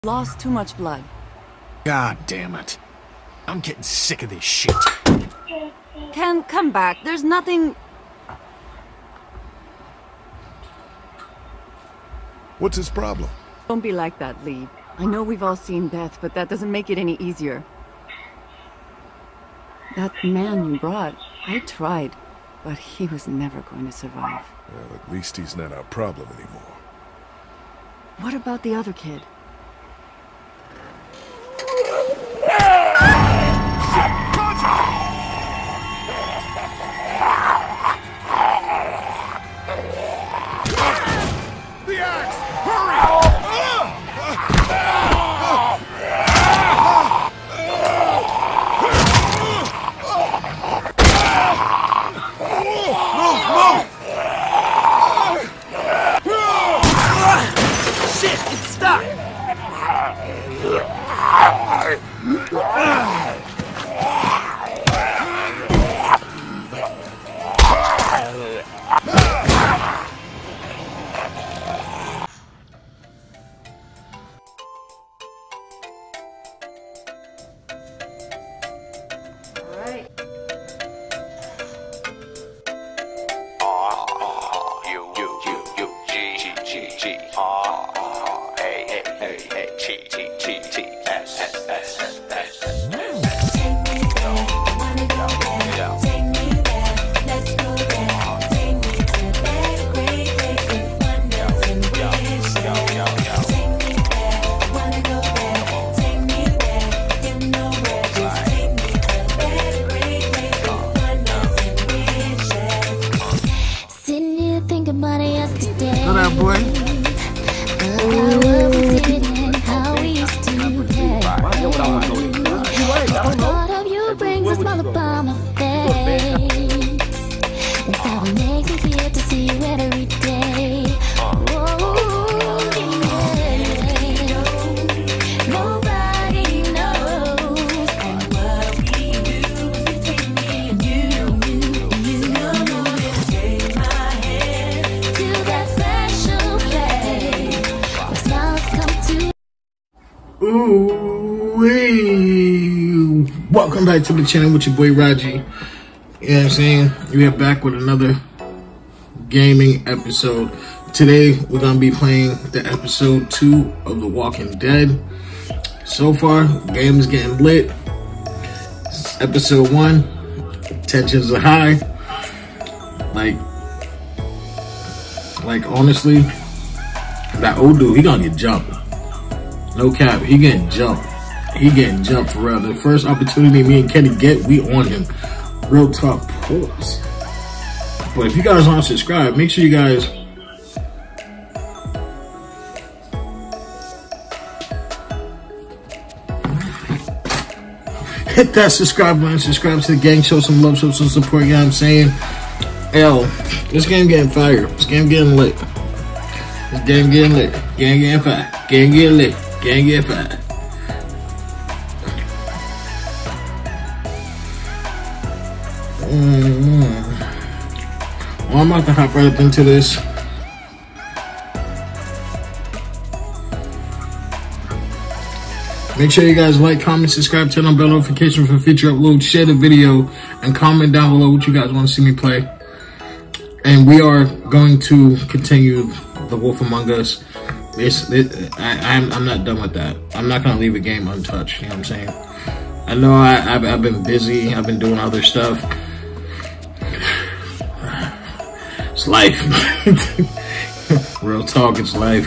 Lost too much blood. God damn it. I'm getting sick of this shit. Ken, come back. There's nothing... What's his problem? Don't be like that, Lee. I know we've all seen death, but that doesn't make it any easier. That man you brought, I tried, but he was never going to survive. Well, at least he's not our problem anymore. What about the other kid? The axe! Hurry! Shit, it's stuck! Welcome back to the channel with your boy Raji. You know what I'm saying? We are back with another gaming episode. Today we're gonna be playing the episode 2 of The Walking Dead. So far, the game is getting lit. It's episode 1. Tensions are high. Like honestly, that old dude, he gonna get jumped. No cap, he getting jumped. He getting jumped for real. The first opportunity me and Kenny get, we on him. Real talk pause. But if you guys aren't subscribed, make sure you guys hit that subscribe button, subscribe to the gang, show some love, show some support, you know what I'm saying? Yo, this game getting fire. This game getting lit. This game getting lit. Gang getting fire. Gang getting lit. Gang getting fire. Well, I'm about to hop right up into this. Make sure you guys like, comment, subscribe, turn on bell notifications for future uploads, share the video, and comment down below what you guys want to see me play. And we are going to continue The Wolf Among Us. I'm not done with that. I'm not going to leave a game untouched, you know what I'm saying? I know I've been busy, I've been doing other stuff. It's life. Real talk, it's life.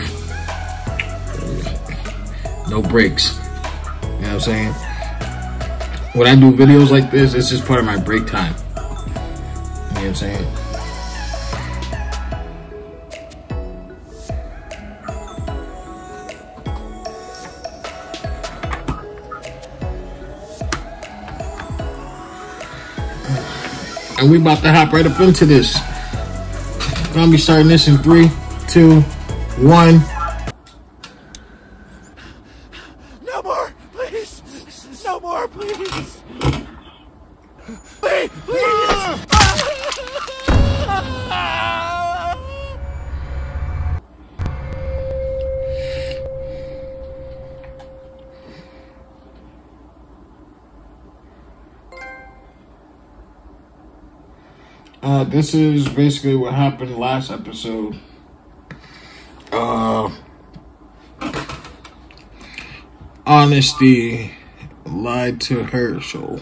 No breaks. You know what I'm saying? When I do videos like this, it's just part of my break time. You know what I'm saying? And we about to hop right up into this. Gonna be starting this in 3, 2, 1. No more, please. No more, please. Please, please. This is basically what happened last episode. Honesty lied to Herschel.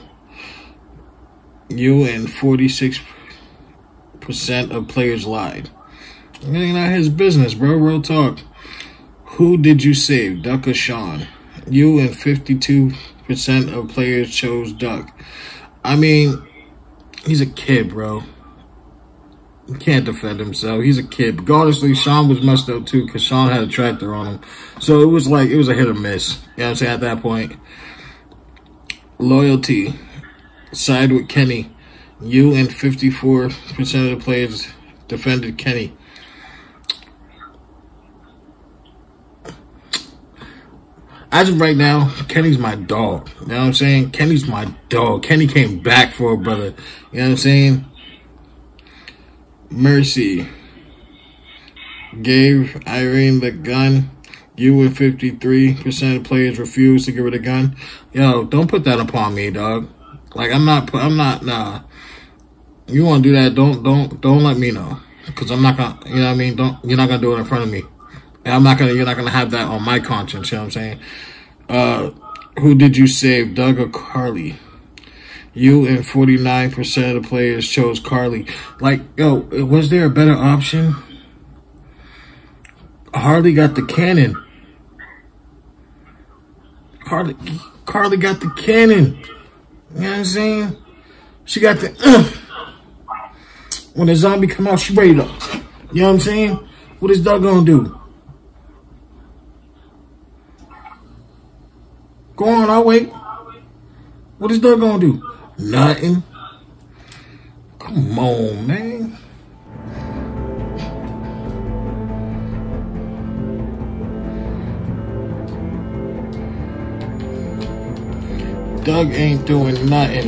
You and 46% of players lied. It ain't not his business, bro. Real talk. Who did you save, Duck or Sean? You and 52% of players chose Duck. I mean, he's a kid, bro. He can't defend himself. He's a kid. But honestly, Sean was messed up too because Sean had a tractor on him. So it was a hit or miss. You know what I'm saying? At that point. Loyalty. Side with Kenny. You and 54% of the players defended Kenny. As of right now, Kenny's my dog. You know what I'm saying? Kenny's my dog. Kenny came back for a brother. You know what I'm saying? Mercy gave Irene the gun. You and 53% of players refused to give her the gun. Yo, don't put that upon me, dog. Like, I'm not, nah. You want to do that, don't let me know. Because I'm not going to, you know what I mean? You're not going to do it in front of me. And you're not going to have that on my conscience, you know what I'm saying? Who did you save, Doug or Carly? You and 49% of the players chose Carly. Like, yo, was there a better option? Harley got the cannon. Carly got the cannon. You know what I'm saying? She got the when the zombie come out, she ready to. You know what I'm saying? What is Doug gonna do? Go on, I'll wait. What is Doug gonna do? Nothing. Come on, man. Doug ain't doing nothing.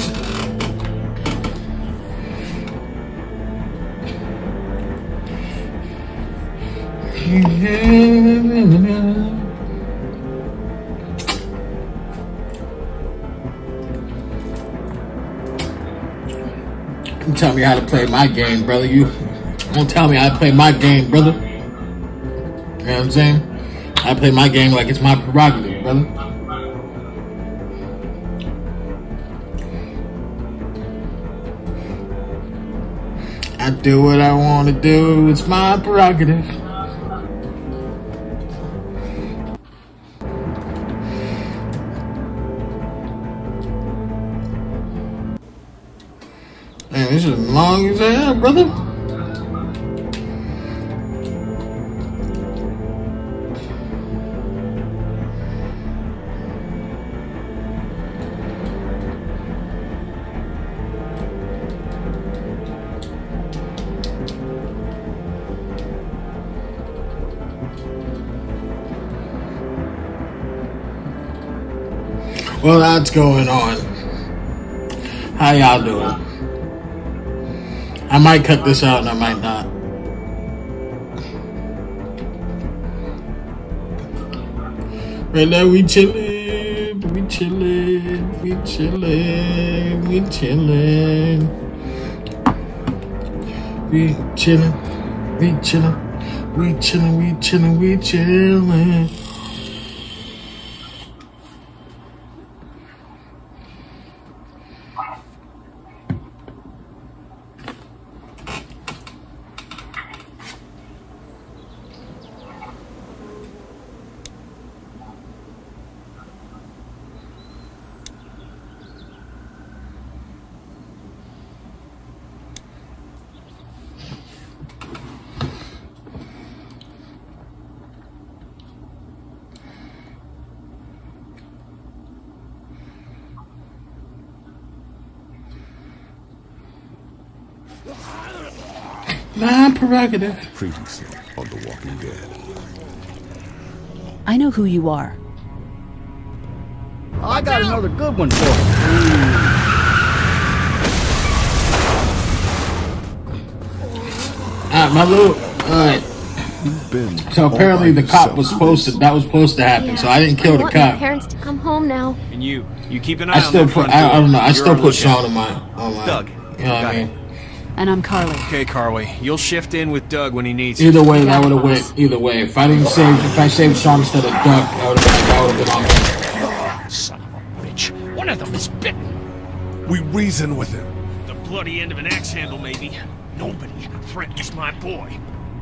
You tell me how to play my game, brother. You don't tell me how to play my game, brother. You know what I'm saying? I play my game like it's my prerogative, brother. I do what I want to do. It's my prerogative. Man, this is long as hell, brother. Well, that's going on. How y'all doing? I might cut this out and I might not. Right now we chillin', we chillin', we chillin', we chillin'. We chillin', we chillin', we chillin', we chillin', we chillin'. My prerogative. Previously on The Walking Dead. I know who you are. I got another good one for you. My little. So apparently the cop was supposed to. That was supposed to happen. Yeah, so I didn't kill the my cop. parents to come home now. And you keep an eye I on still that put. front I door. don't know. I You're still on put lookout. Sean on my. Doug, You know what I mean? And I'm Carly. Okay, Carly. You'll shift in with Doug when he needs Either you. way, that would have went. Either way, if I saved Sean instead of Duck, that would have been on me. Son of a bitch. One of them is bitten. We reason with him. The bloody end of an axe handle, maybe. Nobody threatens my boy.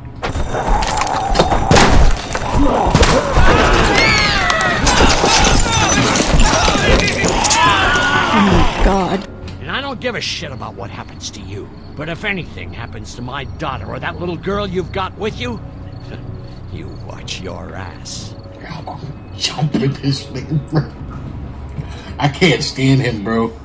Oh my God. And I don't give a shit about what happens to you. But if anything happens to my daughter or that little girl you've got with you, you watch your ass. I'm gonna jump with this nigga, bro. I can't stand him, bro.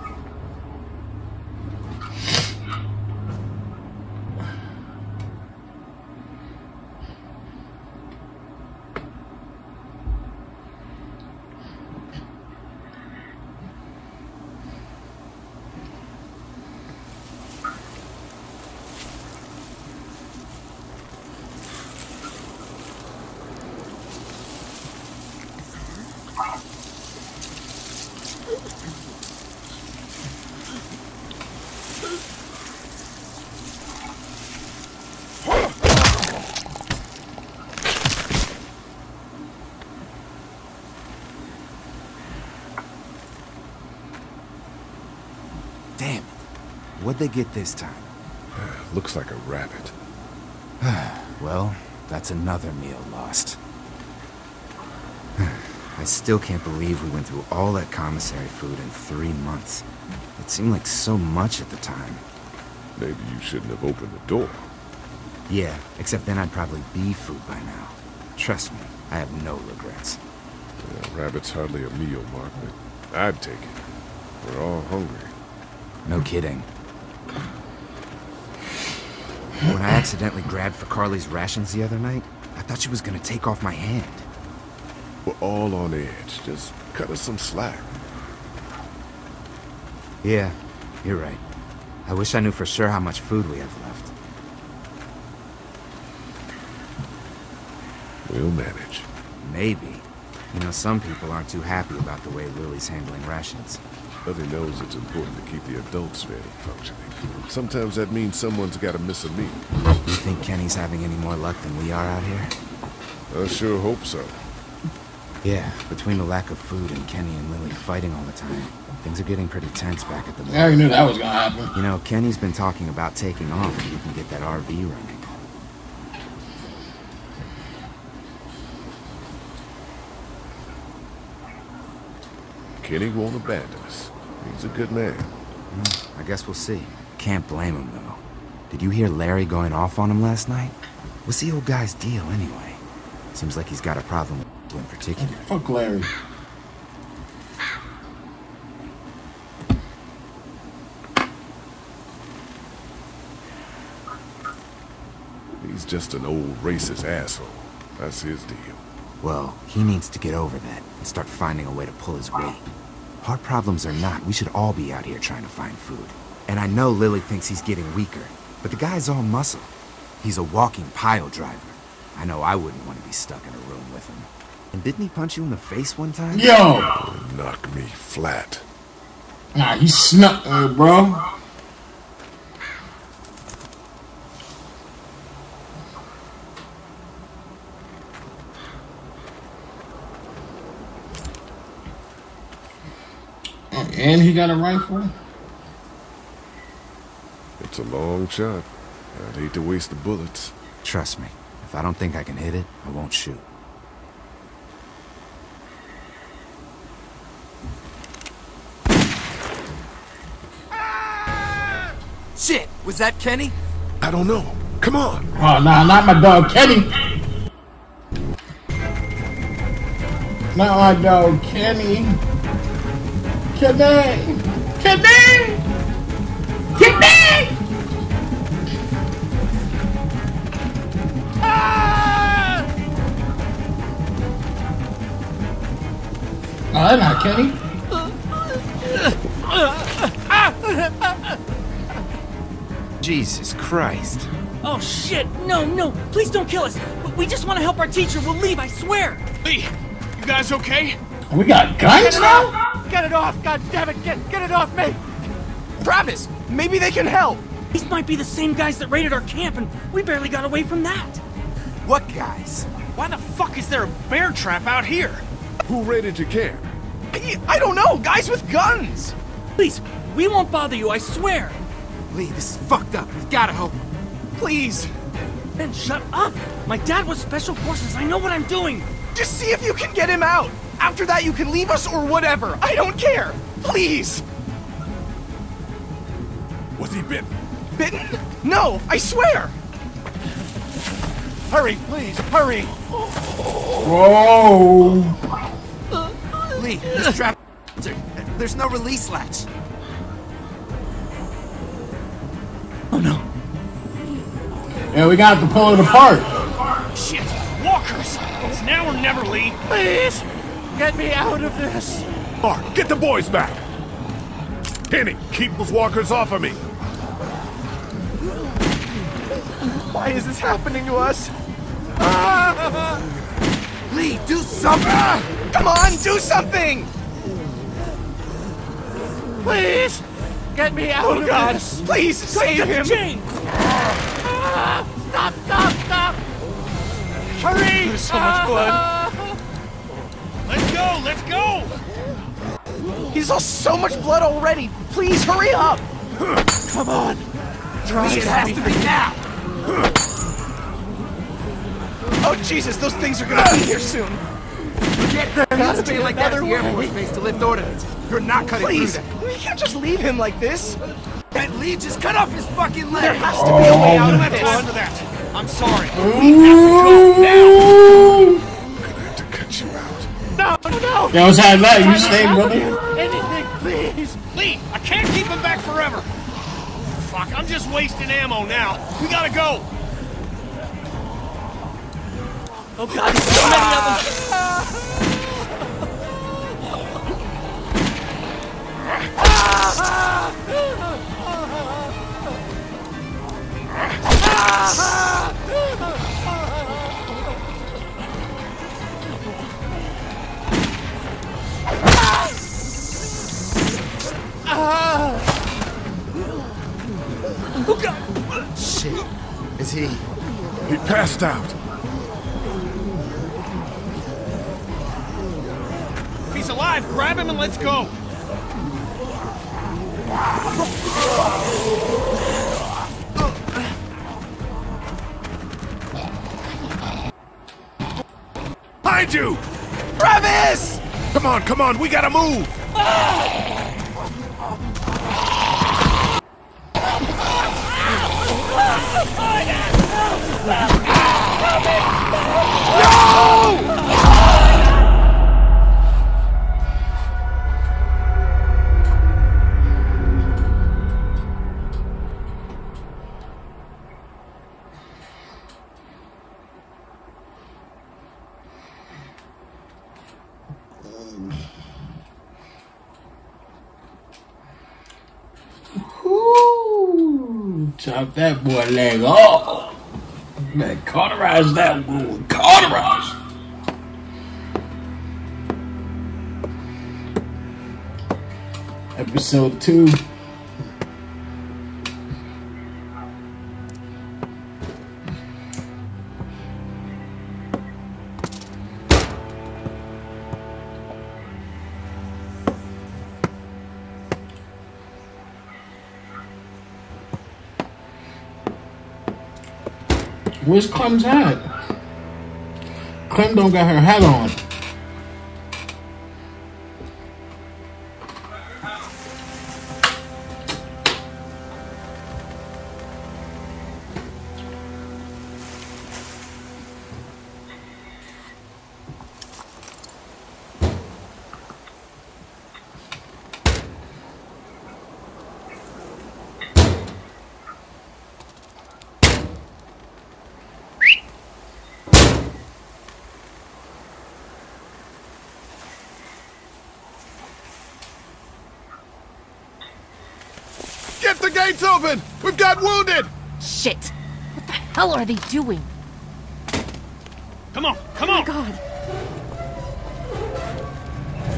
Damn it. What'd they get this time? Looks like a rabbit. Well, that's another meal lost. I still can't believe we went through all that commissary food in 3 months. It seemed like so much at the time. Maybe you shouldn't have opened the door. Yeah, except then I'd probably be food by now. Trust me, I have no regrets. Yeah, rabbit's hardly a meal, Mark, but I'd take it. We're all hungry. No kidding. When I accidentally grabbed for Carly's rations the other night, I thought she was gonna take off my hand. We're all on edge. Just cut us some slack. Yeah, you're right. I wish I knew for sure how much food we have left. We'll manage. Maybe. You know, some people aren't too happy about the way Lily's handling rations. But he knows it's important to keep the adults fed and functioning. Sometimes that means someone's got to miss a meal. You think Kenny's having any more luck than we are out here? I sure hope so. Yeah, between the lack of food and Kenny and Lily fighting all the time, things are getting pretty tense back at the moment. I already knew that was gonna happen. You know, Kenny's been talking about taking off if you can get that RV running. Kenny won't abandon us. He's a good man. I guess we'll see. Can't blame him, though. Did you hear Larry going off on him last night? What's the old guy's deal, anyway? Seems like he's got a problem with you in particular. Fuck Larry. He's just an old racist asshole. That's his deal. Well, he needs to get over that and start finding a way to pull his weight. Hard problems or not, we should all be out here trying to find food. And I know Lily thinks he's getting weaker, but the guy's all muscle. He's a walking pile driver. I know I wouldn't want to be stuck in a room with him. And didn't he punch you in the face one time? Yo! Knock me flat. Nah, he snuck me, bro. And he got a rifle? It's a long shot. I'd hate to waste the bullets. Trust me, if I don't think I can hit it, I won't shoot. Shit! Was that Kenny? I don't know. Come on. Oh, nah, not my dog, Kenny. Not my dog, Kenny. Kenny! Kenny! Kenny! Ah! Oh, that's not Kenny. Jesus Christ. Oh shit! No, no! Please don't kill us! We just want to help our teacher. We'll leave, I swear! Lee, you guys okay? We got guns now? Get it off! God damn it! Get it off me! Travis, maybe they can help. These might be the same guys that raided our camp, and we barely got away from that. What guys? Why the fuck is there a bear trap out here? Who raided your camp? I don't know, guys with guns! Please, we won't bother you, I swear. Lee, this is fucked up. We've got to help him. Please! Ben, shut up! My dad was Special Forces, I know what I'm doing! Just see if you can get him out! After that you can leave us or whatever, I don't care! Please! Was he bitten? Bitten? No, I swear! Hurry, please, hurry! Whoa! Lee, this trap... There's no release latch. Oh no. Yeah, we got to pull it apart. Shit! Walkers! It's now or never, Lee! Please! Get me out of this! Mark, get the boys back! Kenny, keep those walkers off of me! Why is this happening to us? Lee, do something! Come on, do something! Please! Get me out of this! Please, save him! Jane! Stop! Hurry! There's so much blood. Let's go! He's lost so much blood already! Please, hurry up! Come on! Lee, it has to be now! Oh, Jesus, those things are gonna be here soon! There needs to be like that at the Air Force Base to lift ordnance. You're not cutting Please! through that. We can't just leave him like this! That Lee just cut off his fucking leg! There has to be a way out of this! Time for that. I'm sorry. We have to go now! I'm gonna have to cut you out. No! Yo, what's happening now? You stay, brother? Anything, please! Lee, I can't keep him back forever. Fuck, I'm just wasting ammo now. We gotta go. Oh god, there's so many of them! Oh god! Shit. Is he... He passed out. If he's alive, grab him and let's go. Behind you! Travis! Come on, we gotta move! Ooh, chop that boy leg off. Man, cauterize that wound. Cauterize. Episode 2. Where's Clem's hat? Clem don't got her hat on. Get the gates open! We've got wounded! Shit! What the hell are they doing? Come on, come Oh my on. god.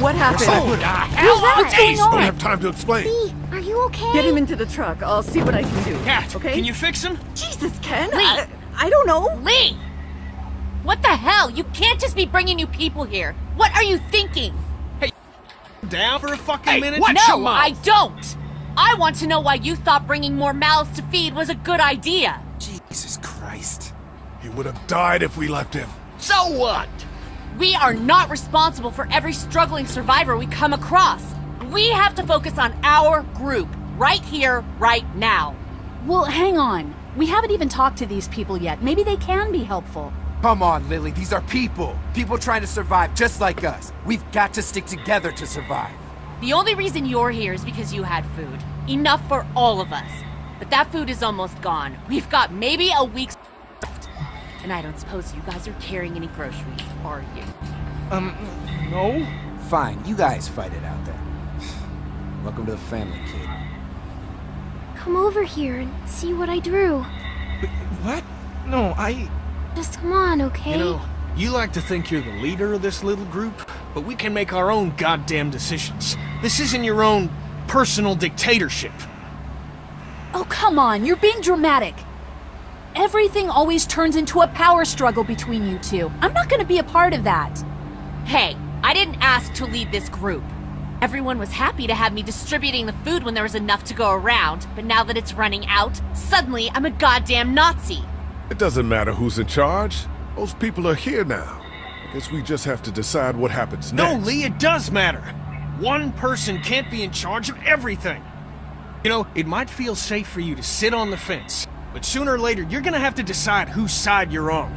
What happened? Who the hell are What's going these? on? Don't have time to explain. Lee, are you okay? Get him into the truck. I'll see what I can do. Cat, okay? can you fix him? Jesus, Ken. Lee. I don't know. Lee! What the hell? You can't just be bringing new people here. What are you thinking? Down for a fucking minute? Watch your No, mouth. I don't. I want to know why you thought bringing more mouths to feed was a good idea. Jesus Christ. He would have died if we left him. So what? We are not responsible for every struggling survivor we come across. We have to focus on our group, right here, right now. Well, hang on. We haven't even talked to these people yet. Maybe they can be helpful. Come on, Lily. These are people. People trying to survive just like us. We've got to stick together to survive. The only reason you're here is because you had food. Enough for all of us. But that food is almost gone. We've got maybe a week's left. And I don't suppose you guys are carrying any groceries, are you? No. Fine, you guys fight it out then. Welcome to the family, kid. Come over here and see what I drew. What? No, Just come on, okay? You know, you like to think you're the leader of this little group, but we can make our own goddamn decisions. This isn't your own personal dictatorship. Oh, come on. You're being dramatic. Everything always turns into a power struggle between you two. I'm not going to be a part of that. Hey, I didn't ask to lead this group. Everyone was happy to have me distributing the food when there was enough to go around, but now that it's running out, suddenly I'm a goddamn Nazi. It doesn't matter who's in charge. Those people are here now. I guess we just have to decide what happens No, next. Lee, it does matter. One person can't be in charge of everything. You know, it might feel safe for you to sit on the fence, but sooner or later, you're gonna have to decide whose side you're on.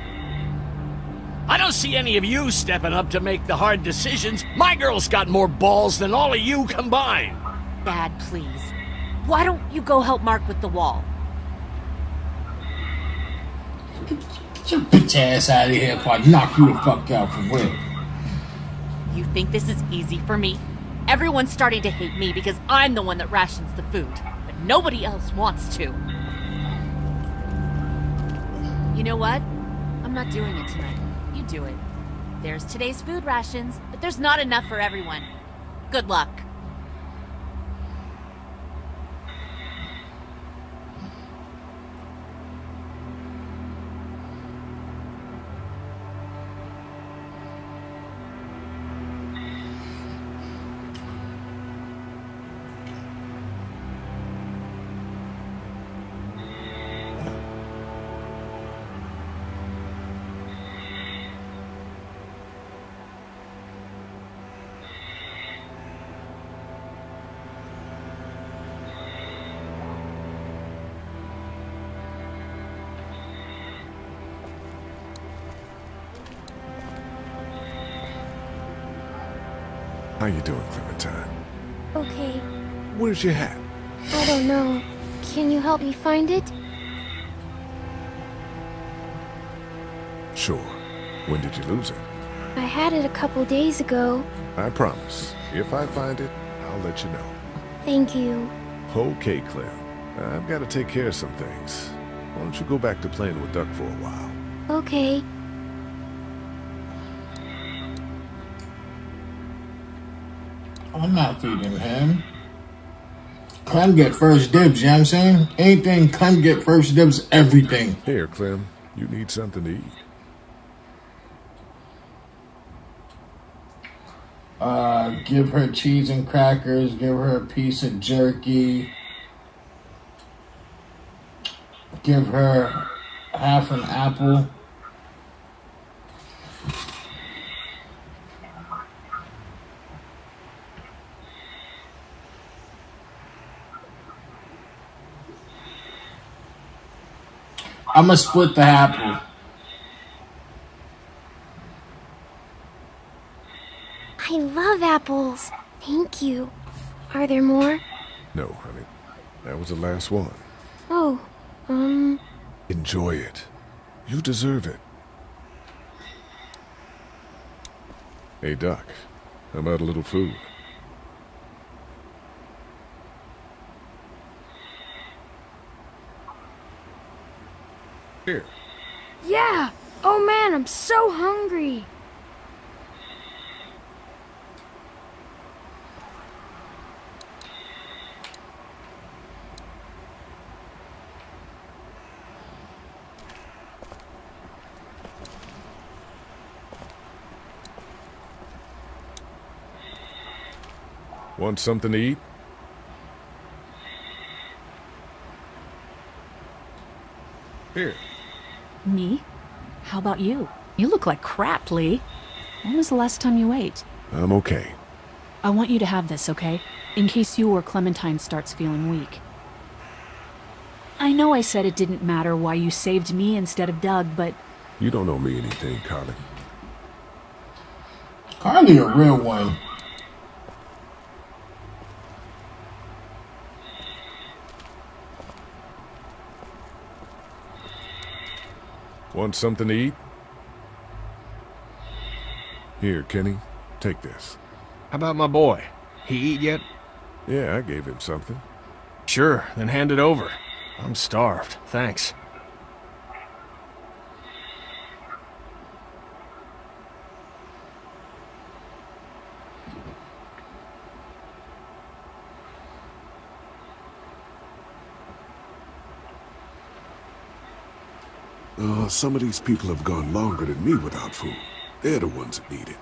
I don't see any of you stepping up to make the hard decisions. My girl's got more balls than all of you combined. Dad, please. Why don't you go help Mark with the wall? Get your bitch ass out of here before I knock you the fuck out for real. You think this is easy for me? Everyone's starting to hate me because I'm the one that rations the food, but nobody else wants to. You know what? I'm not doing it tonight. You do it. There's today's food rations, but there's not enough for everyone. Good luck. How you doing, Clementine? Okay. Where's your hat? I don't know. Can you help me find it? Sure. When did you lose it? I had it a couple days ago. I promise. If I find it, I'll let you know. Thank you. Okay, Clem. I've got to take care of some things. Why don't you go back to playing with Duck for a while? Okay. I'm not feeding him. Clem get first dibs, you know what I'm saying? Anything, Clem get first dibs, everything. Here, Clem. You need something to eat. Give her cheese and crackers, give her a piece of jerky, give her half an apple. I'm gonna split the apple. I love apples. Thank you. Are there more? No, honey. That was the last one. Oh, Enjoy it. You deserve it. Hey, Doc. How about a little food? Here. yeah. Oh man, I'm so hungry. Want something to eat? Here. Me? How about you? You look like crap, Lee. When was the last time you ate? I'm okay. I want you to have this, okay? In case you or Clementine starts feeling weak. I know I said it didn't matter why you saved me instead of Doug, but... You don't owe me anything, Carly. Carly a real one. Want something to eat? Here, Kenny. Take this. How about my boy? He eat yet? Yeah, I gave him something. Sure, then hand it over. I'm starved, thanks. Some of these people have gone longer than me without food. They're the ones that need it.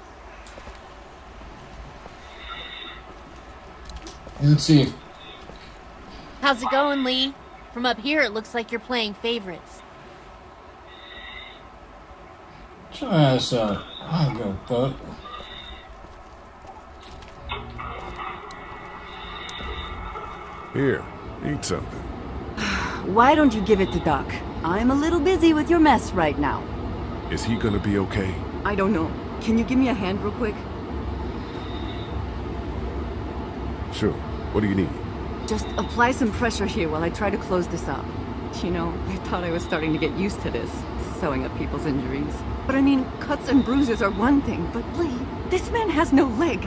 Let's see. How's it going, Lee? From up here, it looks like you're playing favorites. Just, I go fuck. Here, eat something. Why don't you give it to Doc? I'm a little busy with your mess right now. Is he gonna be okay? I don't know. Can you give me a hand real quick? Sure. What do you need? Just apply some pressure here while I try to close this up. You know, I thought I was starting to get used to this, sewing up people's injuries. But I mean, cuts and bruises are one thing, but Lee, this man has no leg.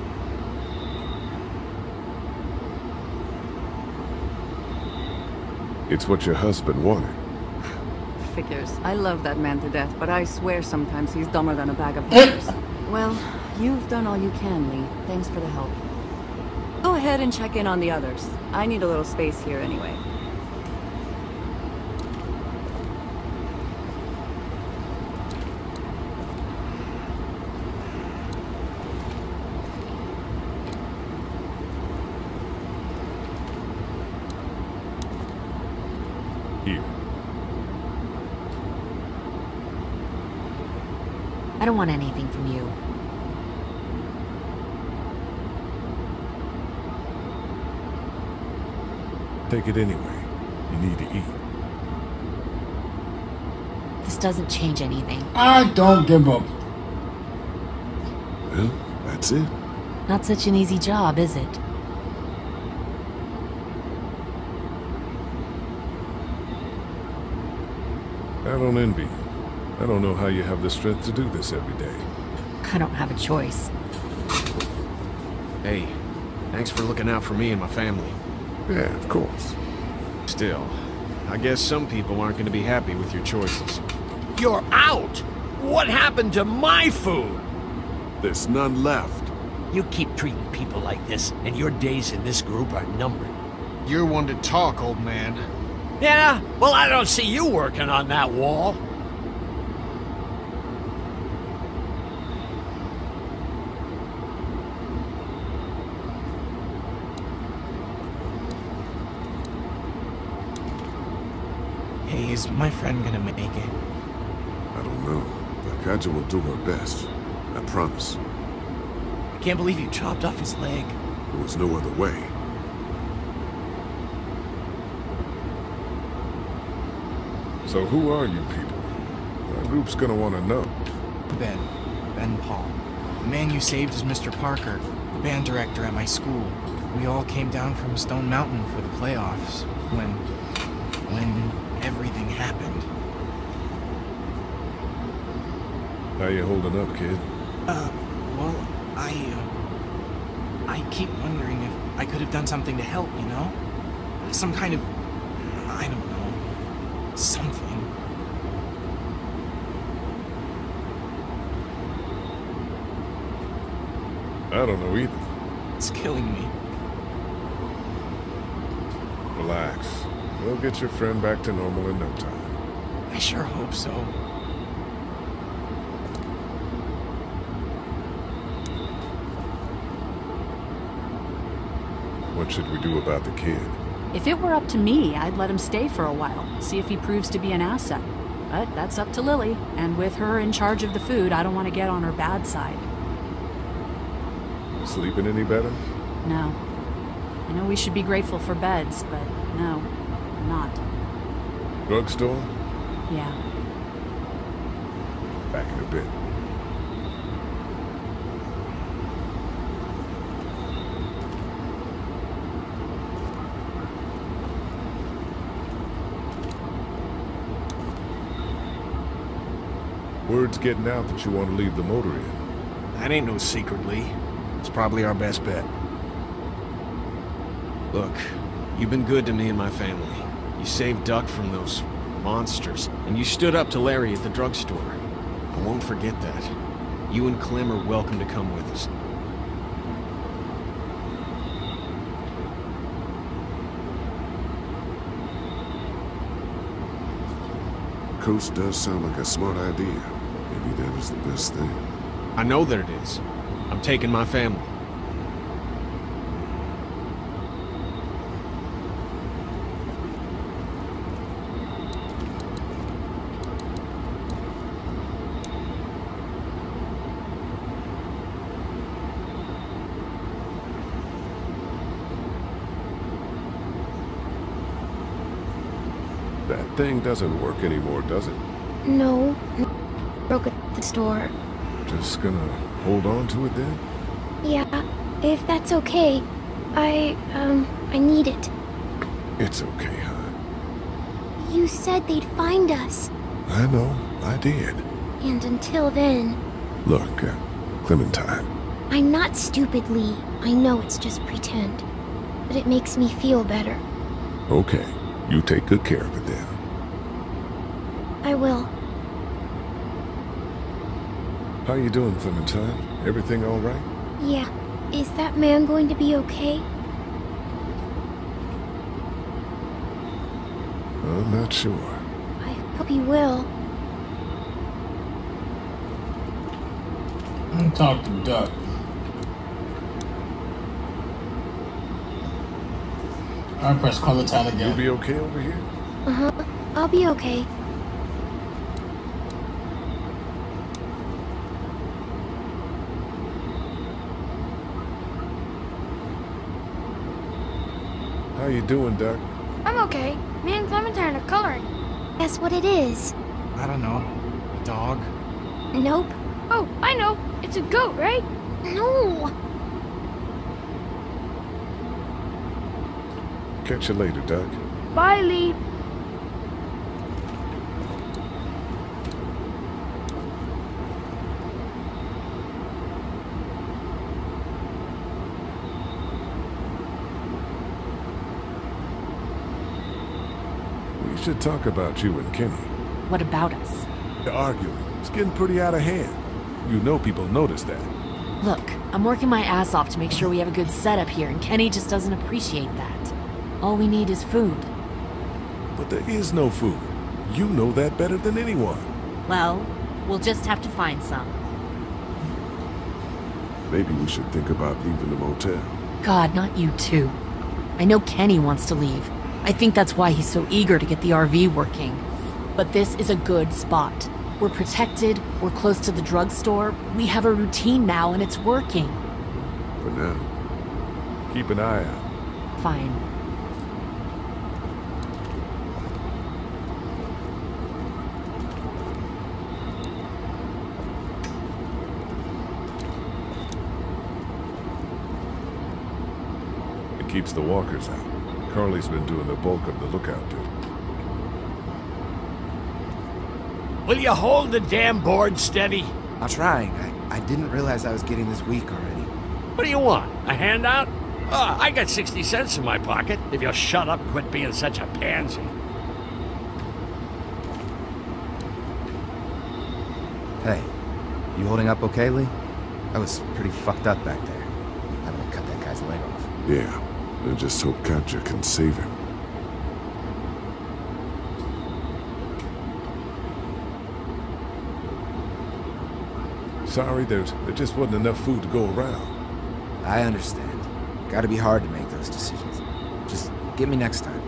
It's what your husband wanted. Figures. I love that man to death, but I swear sometimes he's dumber than a bag of hammers. Well, you've done all you can, Lee. Thanks for the help. Go ahead and check in on the others. I need a little space here anyway. Here. I don't want anything from you. Take it anyway. You need to eat. This doesn't change anything. I don't give up. Well, that's it. Not such an easy job, is it? I don't envy you. I don't know how you have the strength to do this every day. I don't have a choice. Hey, thanks for looking out for me and my family. Yeah, of course. Still, I guess some people aren't going to be happy with your choices. You're out! What happened to my food? There's none left. You keep treating people like this, and your days in this group are numbered. You're one to talk, old man. Yeah? Well, I don't see you working on that wall. Hey, is my friend gonna make it? I don't know, but Kaja will do her best. I promise. I can't believe you chopped off his leg. There was no other way. So who are you people? Our group's gonna want to know. Ben Paul. The man you saved is Mr. Parker, the band director at my school. We all came down from Stone Mountain for the playoffs when everything happened. How you holding up, kid? Well, I keep wondering if I could have done something to help, you know? Some kind of, I don't know, something. I don't know either. It's killing me. Relax. We'll get your friend back to normal in no time. I sure hope so. What should we do about the kid? If it were up to me, I'd let him stay for a while, see if he proves to be an asset. But that's up to Lily, and with her in charge of the food, I don't want to get on her bad side. Sleeping any better? No. I know we should be grateful for beds, but no, I'm not. Drugstore? Yeah. Back in a bit. Word's getting out that you want to leave the motor in. That ain't no secret, Lee. It's probably our best bet. Look, you've been good to me and my family. You saved Duck from those monsters, and you stood up to Larry at the drugstore. I won't forget that. You and Clem are welcome to come with us. Coast does sound like a smart idea. Maybe that is the best thing. I know that it is. I'm taking my family. That thing doesn't work anymore, does it? No. Broke at the store. Just gonna hold on to it then? Yeah, if that's okay. I need it. It's okay, hon. You said they'd find us. I know, I did. And until then... Look, Clementine. I'm not stupid, Lee. I know it's just pretend. But it makes me feel better. Okay, you take good care of it then. I will. How you doing, Clementine? Everything all right? Yeah. Is that man going to be okay? I'm not sure. I hope he will. I'm gonna talk to Duck. I press Clementine again. You'll be okay over here? Uh-huh. I'll be okay. How you doing, Duck? I'm okay. Me and Clementine are coloring. Guess what it is? I don't know. A dog? Nope. Oh, I know. It's a goat, right? No. Catch you later, Duck. Bye, Lee. We should talk about you and Kenny. What about us? The arguing. It's getting pretty out of hand. You know people notice that. Look, I'm working my ass off to make sure we have a good setup here, and Kenny just doesn't appreciate that. All we need is food. But there is no food. You know that better than anyone. Well, we'll just have to find some. Maybe we should think about leaving the motel. God, not you too. I know Kenny wants to leave. I think that's why he's so eager to get the RV working. But this is a good spot. We're protected, we're close to the drugstore, we have a routine now and it's working. For now, keep an eye out. Fine. It keeps the walkers out. Carly's been doing the bulk of the lookout duty. Will you hold the damn board steady? I'm trying. I didn't realize I was getting this weak already. What do you want? A handout? Oh, I got 60 cents in my pocket. If you'll shut up and quit being such a pansy. Hey, you holding up okay, Lee? I was pretty fucked up back there. Having to cut that guy's leg off. Yeah, I just hope Katja can save him. Sorry, there just wasn't enough food to go around. I understand. Gotta be hard to make those those decisions. Just get me next time.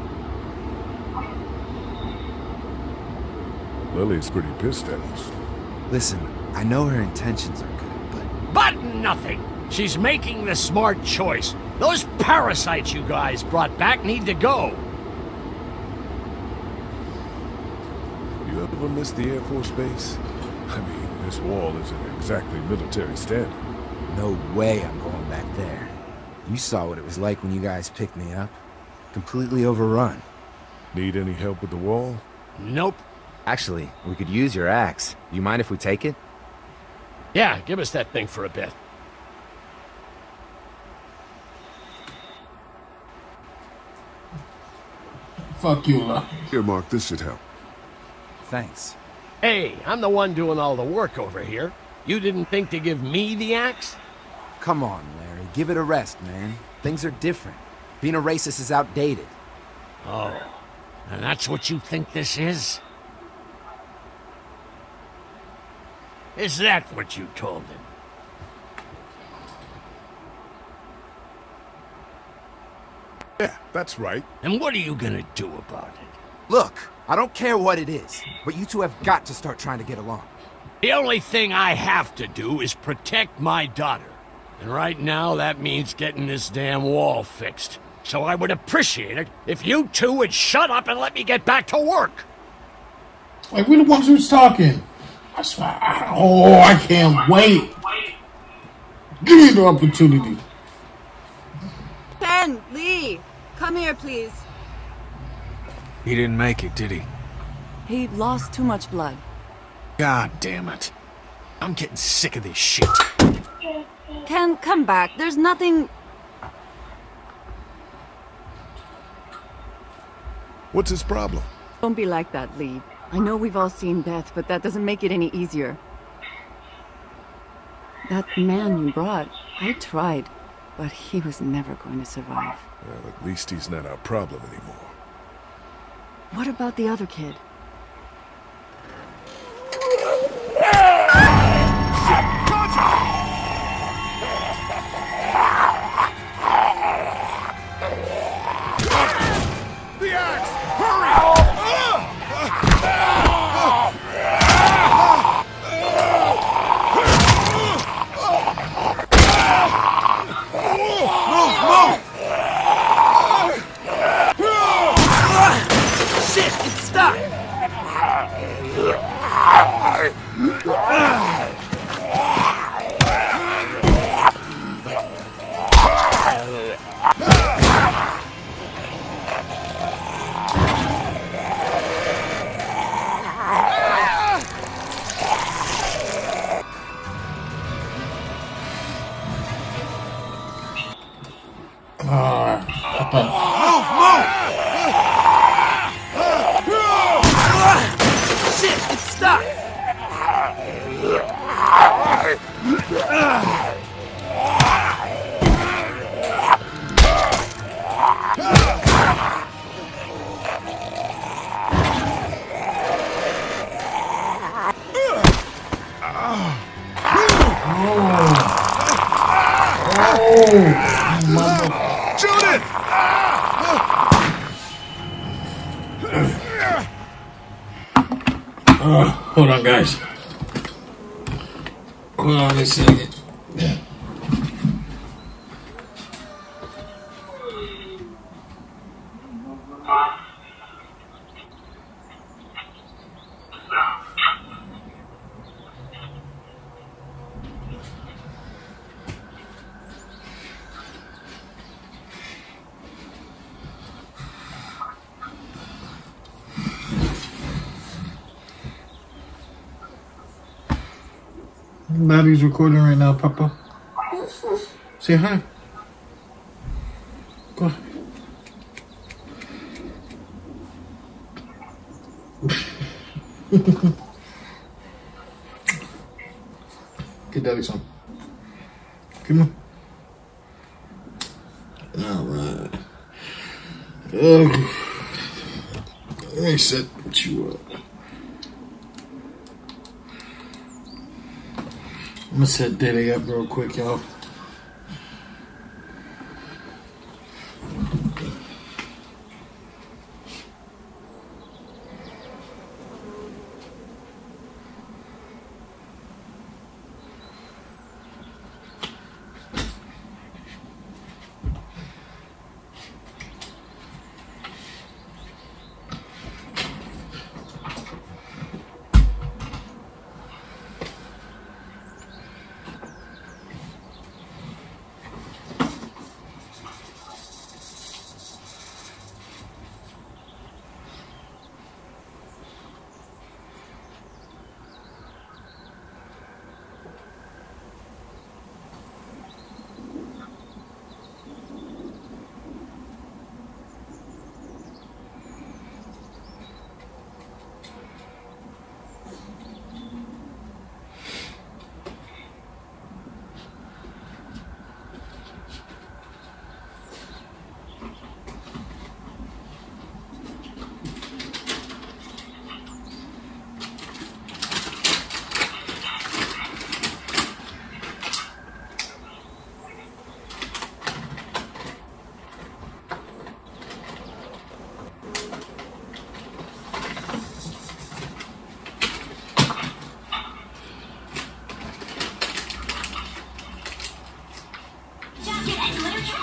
Lily's pretty pissed at us. Listen, I know her intentions are good, but... But nothing! She's making the smart choice. Those parasites you guys brought back need to go. You ever miss the Air Force Base? I mean, this wall isn't exactly military standard. No way I'm going back there. You saw what it was like when you guys picked me up. Completely overrun. Need any help with the wall? Nope. Actually, we could use your axe. You mind if we take it? Yeah, give us that thing for a bit. Fuck you, La. Here, Mark, this should help. Thanks. Hey, I'm the one doing all the work over here. You didn't think to give me the axe? Come on, Larry. Give it a rest, man. Things are different. Being a racist is outdated. Oh, and that's what you think this is? Is that what you told him? Yeah, that's right. And what are you gonna do about it? Look, I don't care what it is, but you two have got to start trying to get along. The only thing I have to do is protect my daughter. And right now, that means getting this damn wall fixed. So I would appreciate it if you two would shut up and let me get back to work. Like, we're the ones who's talking. I swear. I can't wait. Give me the opportunity. Ken, Lee, come here, please. He didn't make it, did he? He lost too much blood. God damn it. I'm getting sick of this shit. Ken, come back. There's nothing... What's his problem? Don't be like that, Lee. I know we've all seen death, but that doesn't make it any easier. That man you brought, I tried, but he was never going to survive. Well, at least he's not our problem anymore. What about the other kid? The axe! Hurry! Move! Shit, it's stuck! Shit, it's stuck! Shoot it! Hold on, guys. Hold on a second. Yeah. Daddy's recording right now, Papa. Say hi. Go ahead. Get Daddy some. Come on. Alright. Let me set you up. I'm gonna set Daddy up real quick, y'all.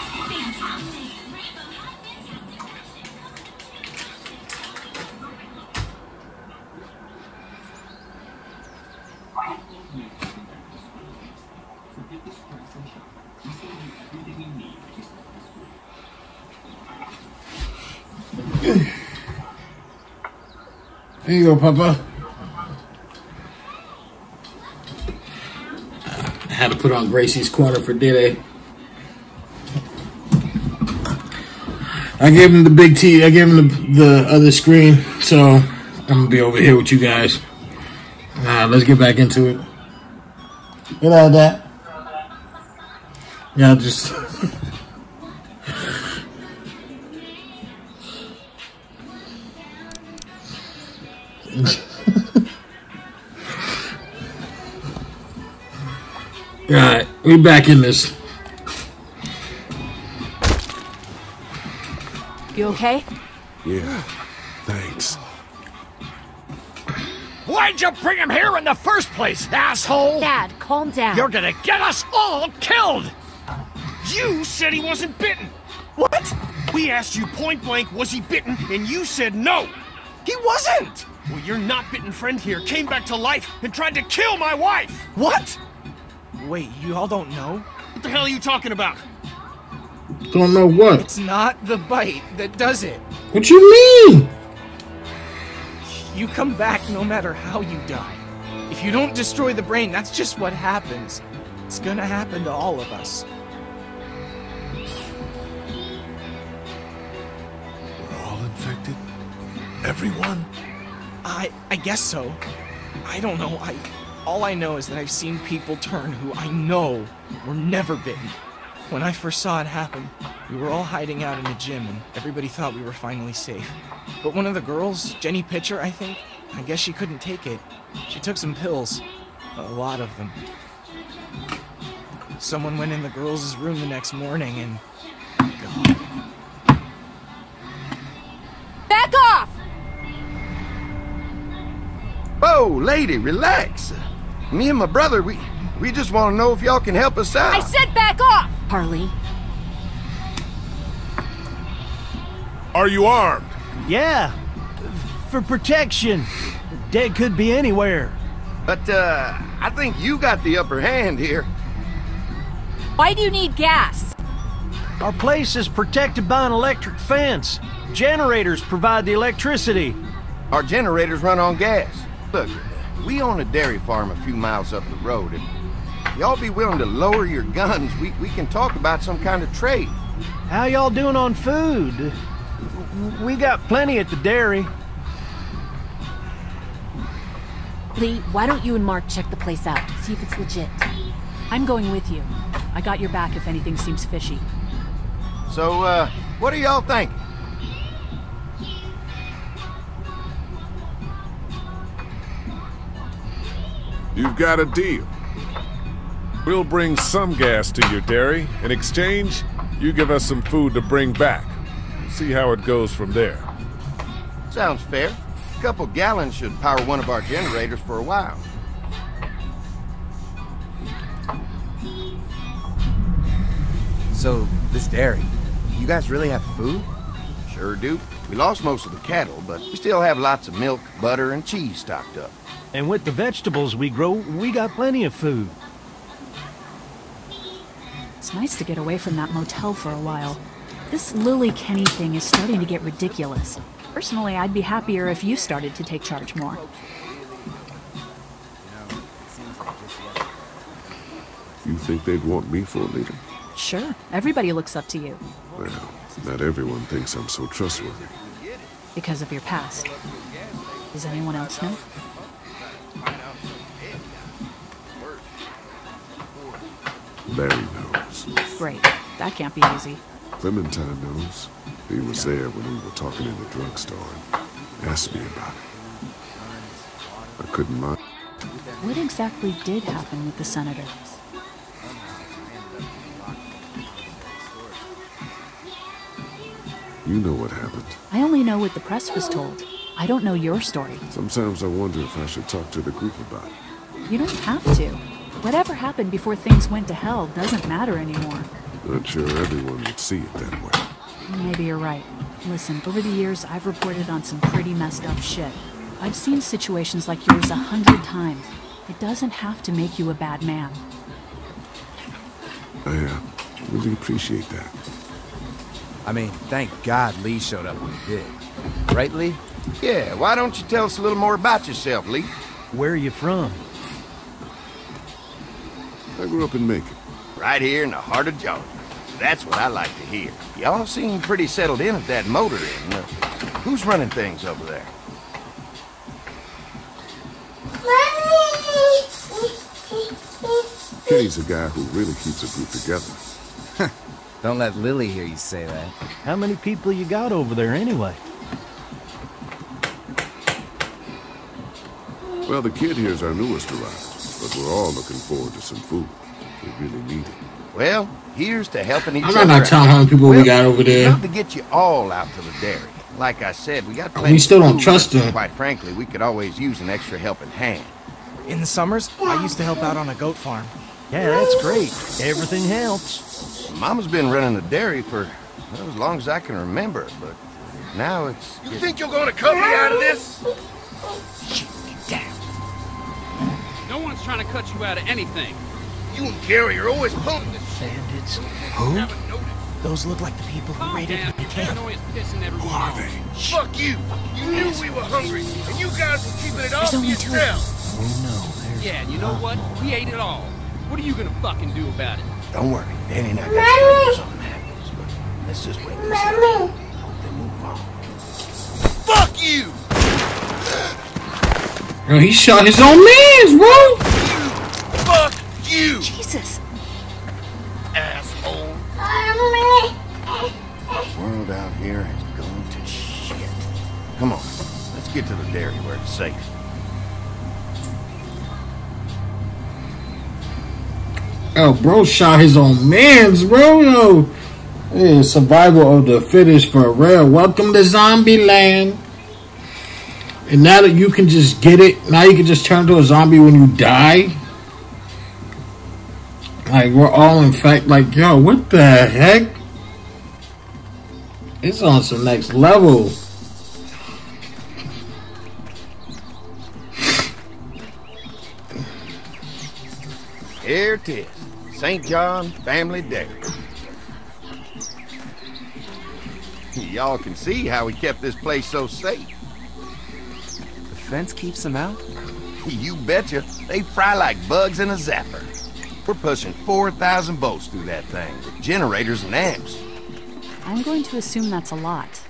Here you go, Papa. I had to put on Gracie's Corner for Diddy. I gave him the big T. I gave him the other screen, so I'm gonna be over here with you guys. Let's get back into it. You know that? Yeah, just. Alright, we back in this. You okay? Yeah, thanks. Why'd you bring him here in the first place, asshole? Dad, calm down. You're gonna get us all killed! You said he wasn't bitten! What? We asked you point blank, was he bitten, and you said no! He wasn't! Well, your not-bitten friend here came back to life and tried to kill my wife! What? Wait, you all don't know? What the hell are you talking about? Don't know what? It's not the bite that does it. What you mean? You come back no matter how you die. If you don't destroy the brain, that's just what happens. It's gonna happen to all of us. We're all infected? Everyone? I guess so. I don't know. All I know is that I've seen people turn who I know were never bitten. When I first saw it happen, we were all hiding out in the gym and everybody thought we were finally safe. But one of the girls, Jenny Pitcher, I think, I guess she couldn't take it. She took some pills. A lot of them. Someone went in the girls' room the next morning and... God. Back off! Whoa, lady, relax. Me and my brother, we just want to know if y'all can help us out. I said back off! Harley. Are you armed? Yeah, for protection. Dead could be anywhere. But, I think you got the upper hand here. Why do you need gas? Our place is protected by an electric fence. Generators provide the electricity. Our generators run on gas. Look, we own a dairy farm a few miles up the road. If y'all be willing to lower your guns, we can talk about some kind of trade. How y'all doing on food? We got plenty at the dairy. Lee, why don't you and Mark check the place out, see if it's legit? I'm going with you. I got your back if anything seems fishy. So, what do y'all think? You've got a deal. We'll bring some gas to your dairy. In exchange, you give us some food to bring back. See how it goes from there. Sounds fair. A couple gallons should power one of our generators for a while. So, this dairy, you guys really have food? Sure do. We lost most of the cattle, but we still have lots of milk, butter, and cheese stocked up. And with the vegetables we grow, we got plenty of food. It's nice to get away from that motel for a while. This Lily Kenny thing is starting to get ridiculous. Personally, I'd be happier if you started to take charge more. You think they'd want me for a leader? Sure, everybody looks up to you. Well, not everyone thinks I'm so trustworthy. Because of your past. Does anyone else know? Larry knows. Great. That can't be easy. Clementine knows. He was there when we were talking in the drugstore and asked me about it. I couldn't mind. What exactly did happen with the senator? You know what happened. I only know what the press was told. I don't know your story. Sometimes I wonder if I should talk to the group about it. You don't have to. Whatever happened before things went to hell doesn't matter anymore. Not sure everyone would see it that way. Maybe you're right. Listen, over the years, I've reported on some pretty messed up shit. I've seen situations like yours 100 times. It doesn't have to make you a bad man. I really appreciate that. I mean, thank God Lee showed up when he did. Right, Lee? Yeah, why don't you tell us a little more about yourself, Lee? Where are you from? I grew up in Macon. Right here in the heart of Georgia. That's what I like to hear. Y'all seem pretty settled in at that motor inn. Who's running things over there? Kenny's a guy who really keeps a group together. Don't let Lily hear you say that. How many people you got over there anyway? Well, the kid here's our newest arrival, but we're all looking forward to some food. We really need it. Well, here's to helping each I'm other not telling how many people we got over there. We'd love to get you all out to the dairy. Like I said, we got plenty We still of don't food, trust but him. Quite frankly, we could always use an extra helping hand. In the summers, I used to help out on a goat farm. Yeah, that's great. Everything helps. Mama's been running the dairy for well, as long as I can remember, but now it's... You think you're gonna cut me out of this? No one's trying to cut you out of anything. You and Gary are always pulling this shit. Bandits. Who? Those look like the people who raided the camp. Who are they? Fuck you! You knew we were hungry, and you guys were keeping it all to yourselves. Oh no. Yeah, and you know what? We ate it all. What are you gonna fucking do about it? Don't worry, Danny and I got you if something happens, but let's just wait this out. Hope they move on. Fuck you! Bro, he shot his own mans, bro! Fuck you! Jesus. Asshole. The world out here has gone to shit. Come on, let's get to the dairy where it's safe. Oh, bro shot his own mans, bro. Yo, yeah, survival of the fittest for real. Welcome to Zombie Land. And now that you can just get it, now you can just turn into a zombie when you die. Like, we're all in fact like, yo, what the heck? It's on some next level. Here it is, St. John Family Dairy. Y'all can see how we kept this place so safe. The fence keeps them out? You betcha. They fry like bugs in a zapper. We're pushing 4,000 volts through that thing with generators and amps. I'm going to assume that's a lot.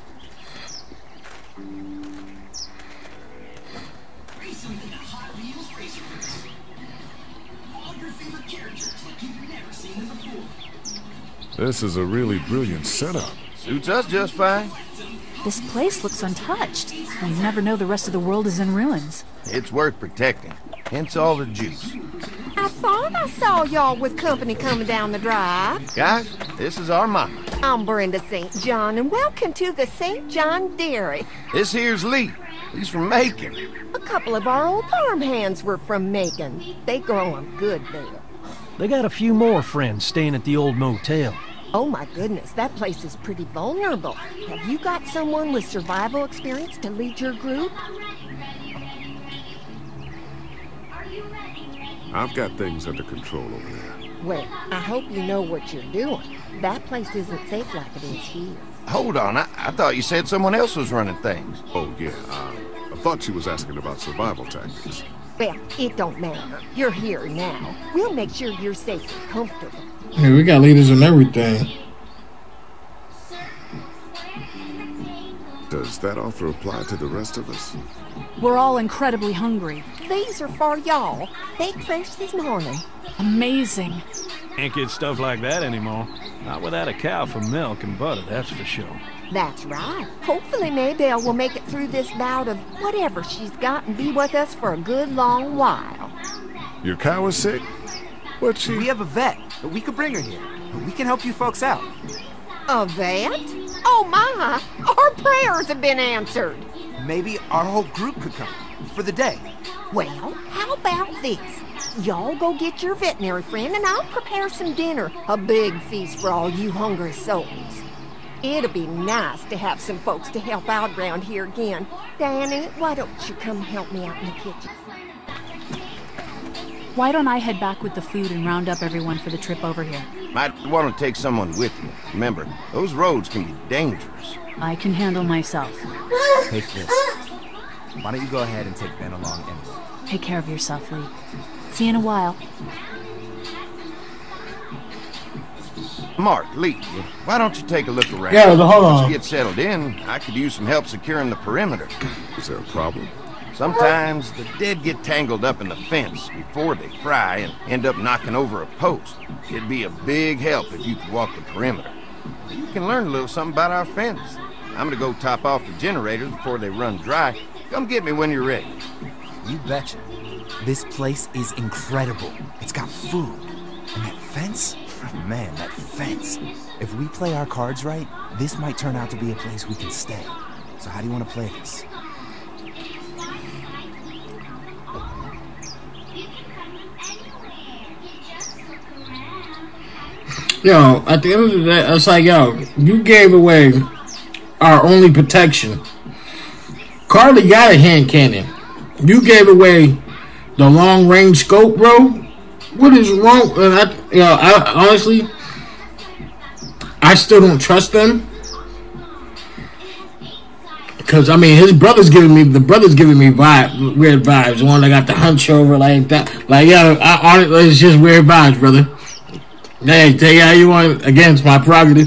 This is a really brilliant setup. Suits us just fine. This place looks untouched. You never know the rest of the world is in ruins. It's worth protecting. Hence all the juice. I thought I saw y'all with company coming down the drive. Guys, this is our mama. I'm Brenda St. John, and welcome to the St. John Dairy. This here's Lee. He's from Macon. A couple of our old farmhands were from Macon. They grow 'em good there. They got a few more friends staying at the old motel. Oh my goodness, that place is pretty vulnerable. Have you got someone with survival experience to lead your group? I've got things under control over there. Well, I hope you know what you're doing. That place isn't safe like it is here. Hold on, I thought you said someone else was running things. Oh, yeah, I thought she was asking about survival tactics. Well, it don't matter. You're here now. We'll make sure you're safe and comfortable. Yeah, we got leaders and everything. Does that offer apply to the rest of us? We're all incredibly hungry. These are for y'all. Baked fresh this morning. Amazing. Can't get stuff like that anymore. Not without a cow for milk and butter, that's for sure. That's right. Hopefully Maybelle will make it through this bout of whatever she's got and be with us for a good long while. Your cow is sick? What's she? We have a vet, but we could bring her here. We can help you folks out. A vet? Oh my! Our prayers have been answered. Maybe our whole group could come for the day. Well, how about this? Y'all go get your veterinary friend and I'll prepare some dinner. A big feast for all you hungry souls. It'll be nice to have some folks to help out around here again. Danny, why don't you come help me out in the kitchen? Why don't I head back with the food and round up everyone for the trip over here? Might want to take someone with you. Remember, those roads can be dangerous. I can handle myself. Hey, Chris. Why don't you go ahead and take Ben along anyway? Take care of yourself, Lee. See you in a while. Mark, Lee, why don't you take a look around? Yeah, hold on. Let's get settled in. I could use some help securing the perimeter. Is there a problem? Sometimes the dead get tangled up in the fence before they fry and end up knocking over a post. It'd be a big help if you could walk the perimeter. You can learn a little something about our fence. I'm gonna go top off the generators before they run dry. Come get me when you're ready. You betcha. This place is incredible. It's got food. And that fence? Man, that fence. If we play our cards right, this might turn out to be a place we can stay. So how do you want to play this? Yo, at the end of the day, it's like, yo, you gave away our only protection. Carly got a hand cannon. You gave away the long range scope, bro. What is wrong? I honestly, I still don't trust them. Cause I mean, the brother's giving me weird vibes. The one that got the hunch over like that, like yo, it's just weird vibes, brother. Hey, tell you how you want against my prerogative.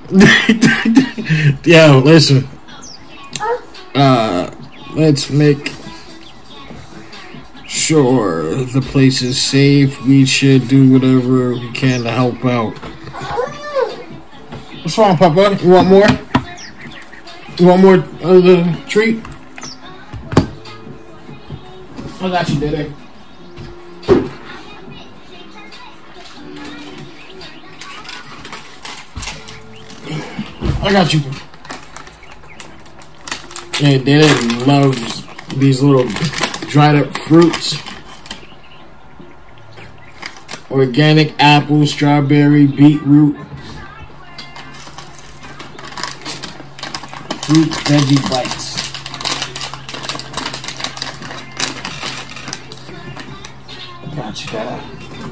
Yo, listen. Let's make sure the place is safe. We should do whatever we can to help out. What's wrong, Papa? You want more? You want more of the treat? I got you, Dede. I got you. Yeah, Dede loves these little dried up fruits. Organic apple, strawberry, beetroot. Fruit veggie bites. I got you, Dad.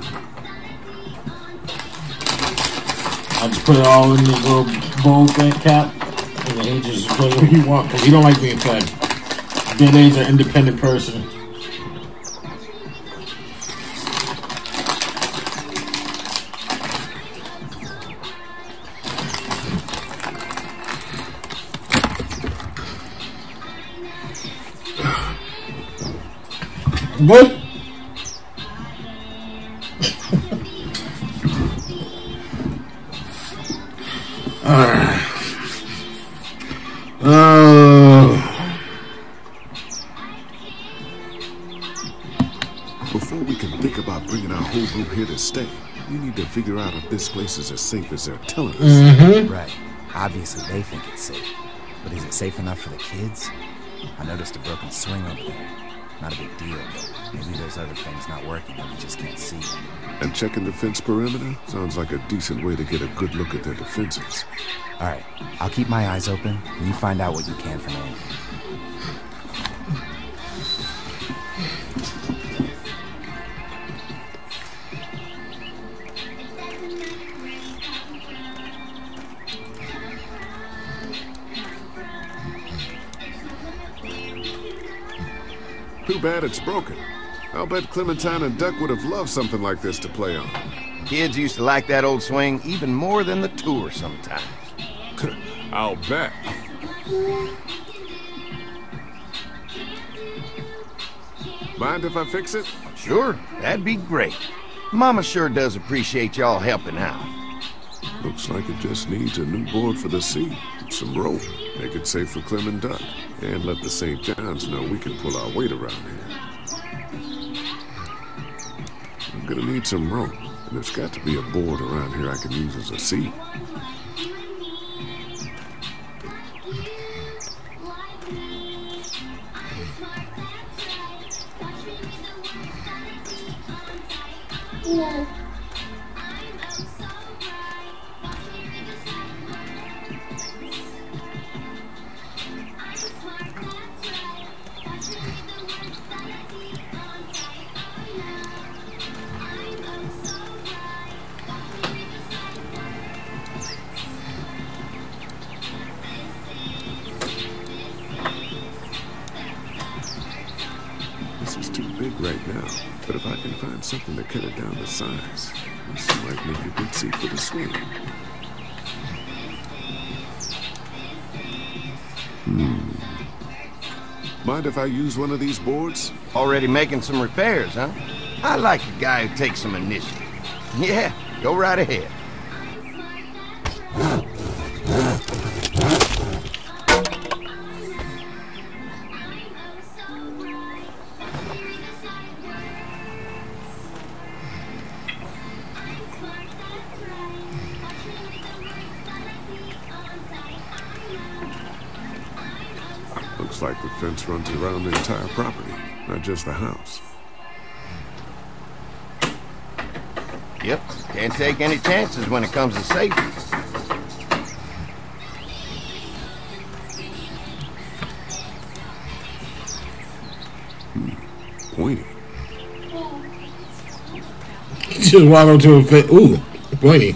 I just put it all in this little bowl thing cap, and then he just put what he wants because he don't like being fed. Dede's an independent person. Good. Before we can think about bringing our whole group here to stay, we need to figure out if this place is as safe as they're telling us. Right. Obviously they think it's safe. But is it safe enough for the kids? I noticed a broken swing over there. Not a big deal, but maybe there's other things not working that we just can't see. And checking the fence perimeter sounds like a decent way to get a good look at their defenses. All right, I'll keep my eyes open, and you find out what you can from Andy. Too bad it's broken. I'll bet Clementine and Duck would have loved something like this to play on. Kids used to like that old swing even more than the tour sometimes. I'll bet. Mind if I fix it? Sure, that'd be great. Mama sure does appreciate y'all helping out. Looks like it just needs a new board for the sea, some rope, make it safe for Clem and Duck, and let the St. John's know we can pull our weight around here. I'm gonna need some rope, and there's got to be a board around here I can use as a seat. This is too big right now, but if I can find something to cut it down to size, this might make a good seat for the swing. Mind if I use one of these boards? Already making some repairs, huh? I like a guy who takes some initiative. Yeah, go right ahead. Looks like the fence runs around the entire property, not just the house. Yep, can't take any chances when it comes to safety. Pointy. Just walk up to a fence. Ooh, pointy.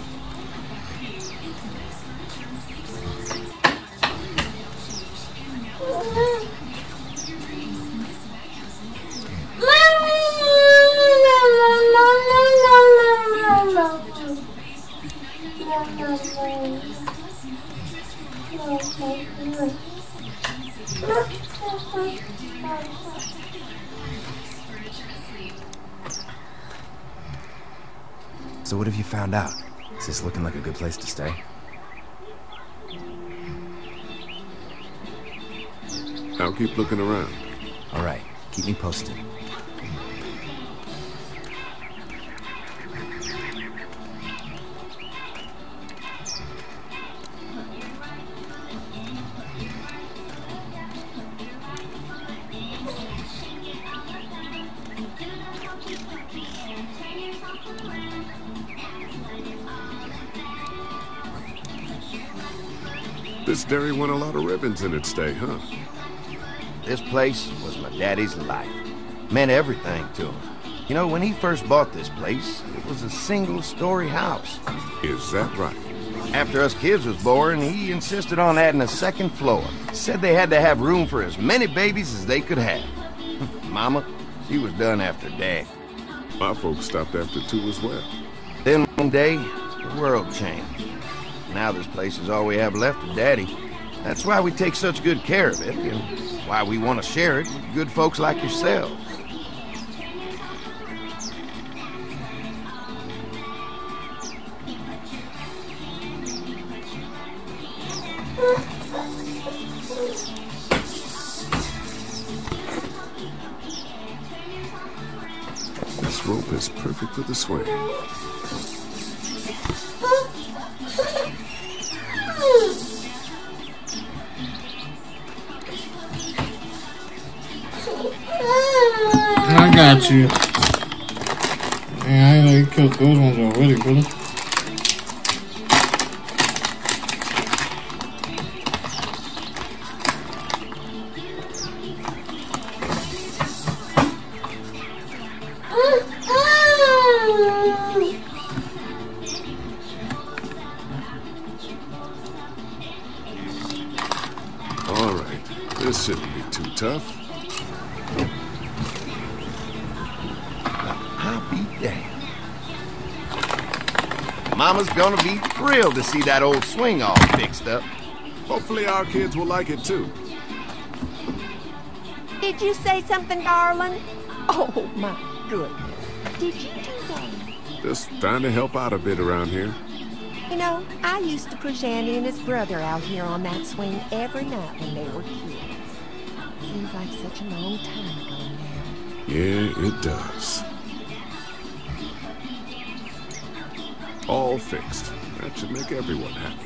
So what have you found out? Is this looking like a good place to stay? I'll keep looking around. All right, keep me posted. This dairy won a lot of ribbons in its day, huh? This place was my daddy's life. Meant everything to him. You know, when he first bought this place, it was a single-story house. Is that right? After us kids was born, he insisted on adding a second floor. Said they had to have room for as many babies as they could have. Mama, she was done after Dad. My folks stopped after 2 as well. Then one day, the world changed. Now this place is all we have left of Daddy. That's why we take such good care of it, and why we want to share it with good folks like yourselves. This rope is perfect for the swing. I got you. Man, I ain't like killed those ones already, brother. All right, this shouldn't be too tough. I'll be damned. Mama's gonna be thrilled to see that old swing all fixed up. Hopefully our kids will like it too. Did you say something, darling? Oh, my goodness. Did you do that? Just trying to help out a bit around here. You know, I used to push Andy and his brother out here on that swing every night when they were kids. Seems like such a long time ago now. Yeah, it does. All fixed. That should make everyone happy.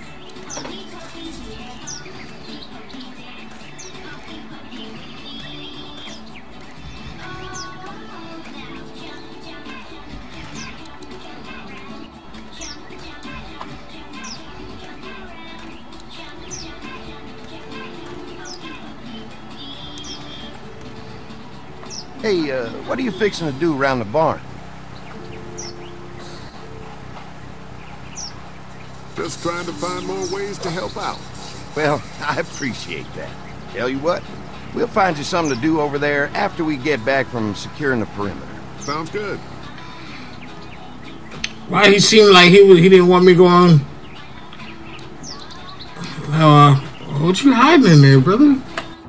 Hey, what are you fixing to do around the barn? Just trying to find more ways to help out. Well, I appreciate that. Tell you what, we'll find you something to do over there after we get back from securing the perimeter. Sounds good. Why he seemed like he didn't want me going? What you hiding in there, brother?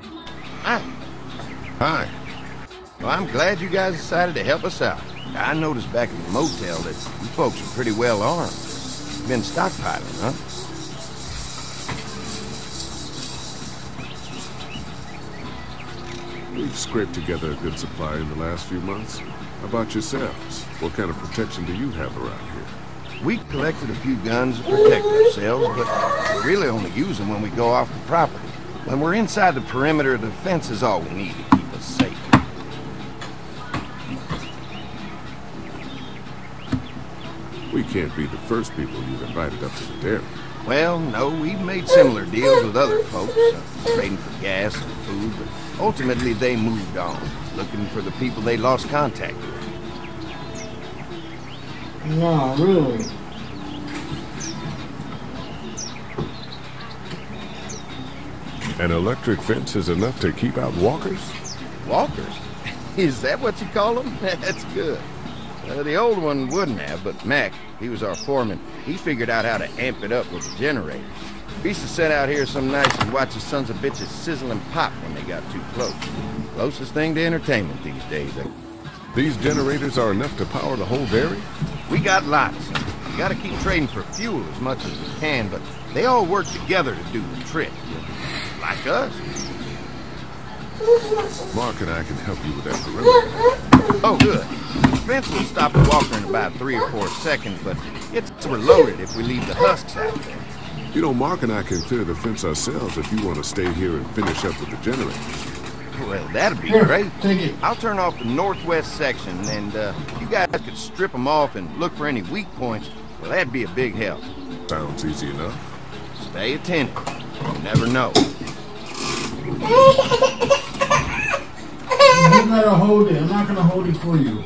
Hi. Well, I'm glad you guys decided to help us out. I noticed back in the motel that you folks are pretty well armed. You've been stockpiling, huh? We've scraped together a good supply in the last few months. How about yourselves? What kind of protection do you have around here? We collected a few guns to protect ourselves, but we really only use them when we go off the property. When we're inside the perimeter, the fence is all we need to keep us safe. We can't be the first people you've invited up to the dairy. Well, no, we've made similar deals with other folks, trading for gas and food, but ultimately they moved on, looking for the people they lost contact with. No, really. An electric fence is enough to keep out walkers? Walkers? Is that what you call them? That's good. The old one wouldn't have, but Mac, he was our foreman, he figured out how to amp it up with the generator. We used to sit out here some nights and watch the sons of bitches sizzle and pop when they got too close. Closest thing to entertainment these days. These generators are enough to power the whole dairy? We got lots. We gotta keep trading for fuel as much as we can, but they all work together to do the trick. Like us. Mark and I can help you with that perimeter. Oh, good. The fence will stop the walker in about 3 or 4 seconds, but it's reloaded if we leave the husks out there. You know, Mark and I can clear the fence ourselves if you want to stay here and finish up with the generators. Well, that'd be great. I'll turn off the northwest section, and you guys could strip them off and look for any weak points. Well, that'd be a big help. Sounds easy enough. Stay attentive. You never know. You gotta hold it. I'm not gonna hold it for you.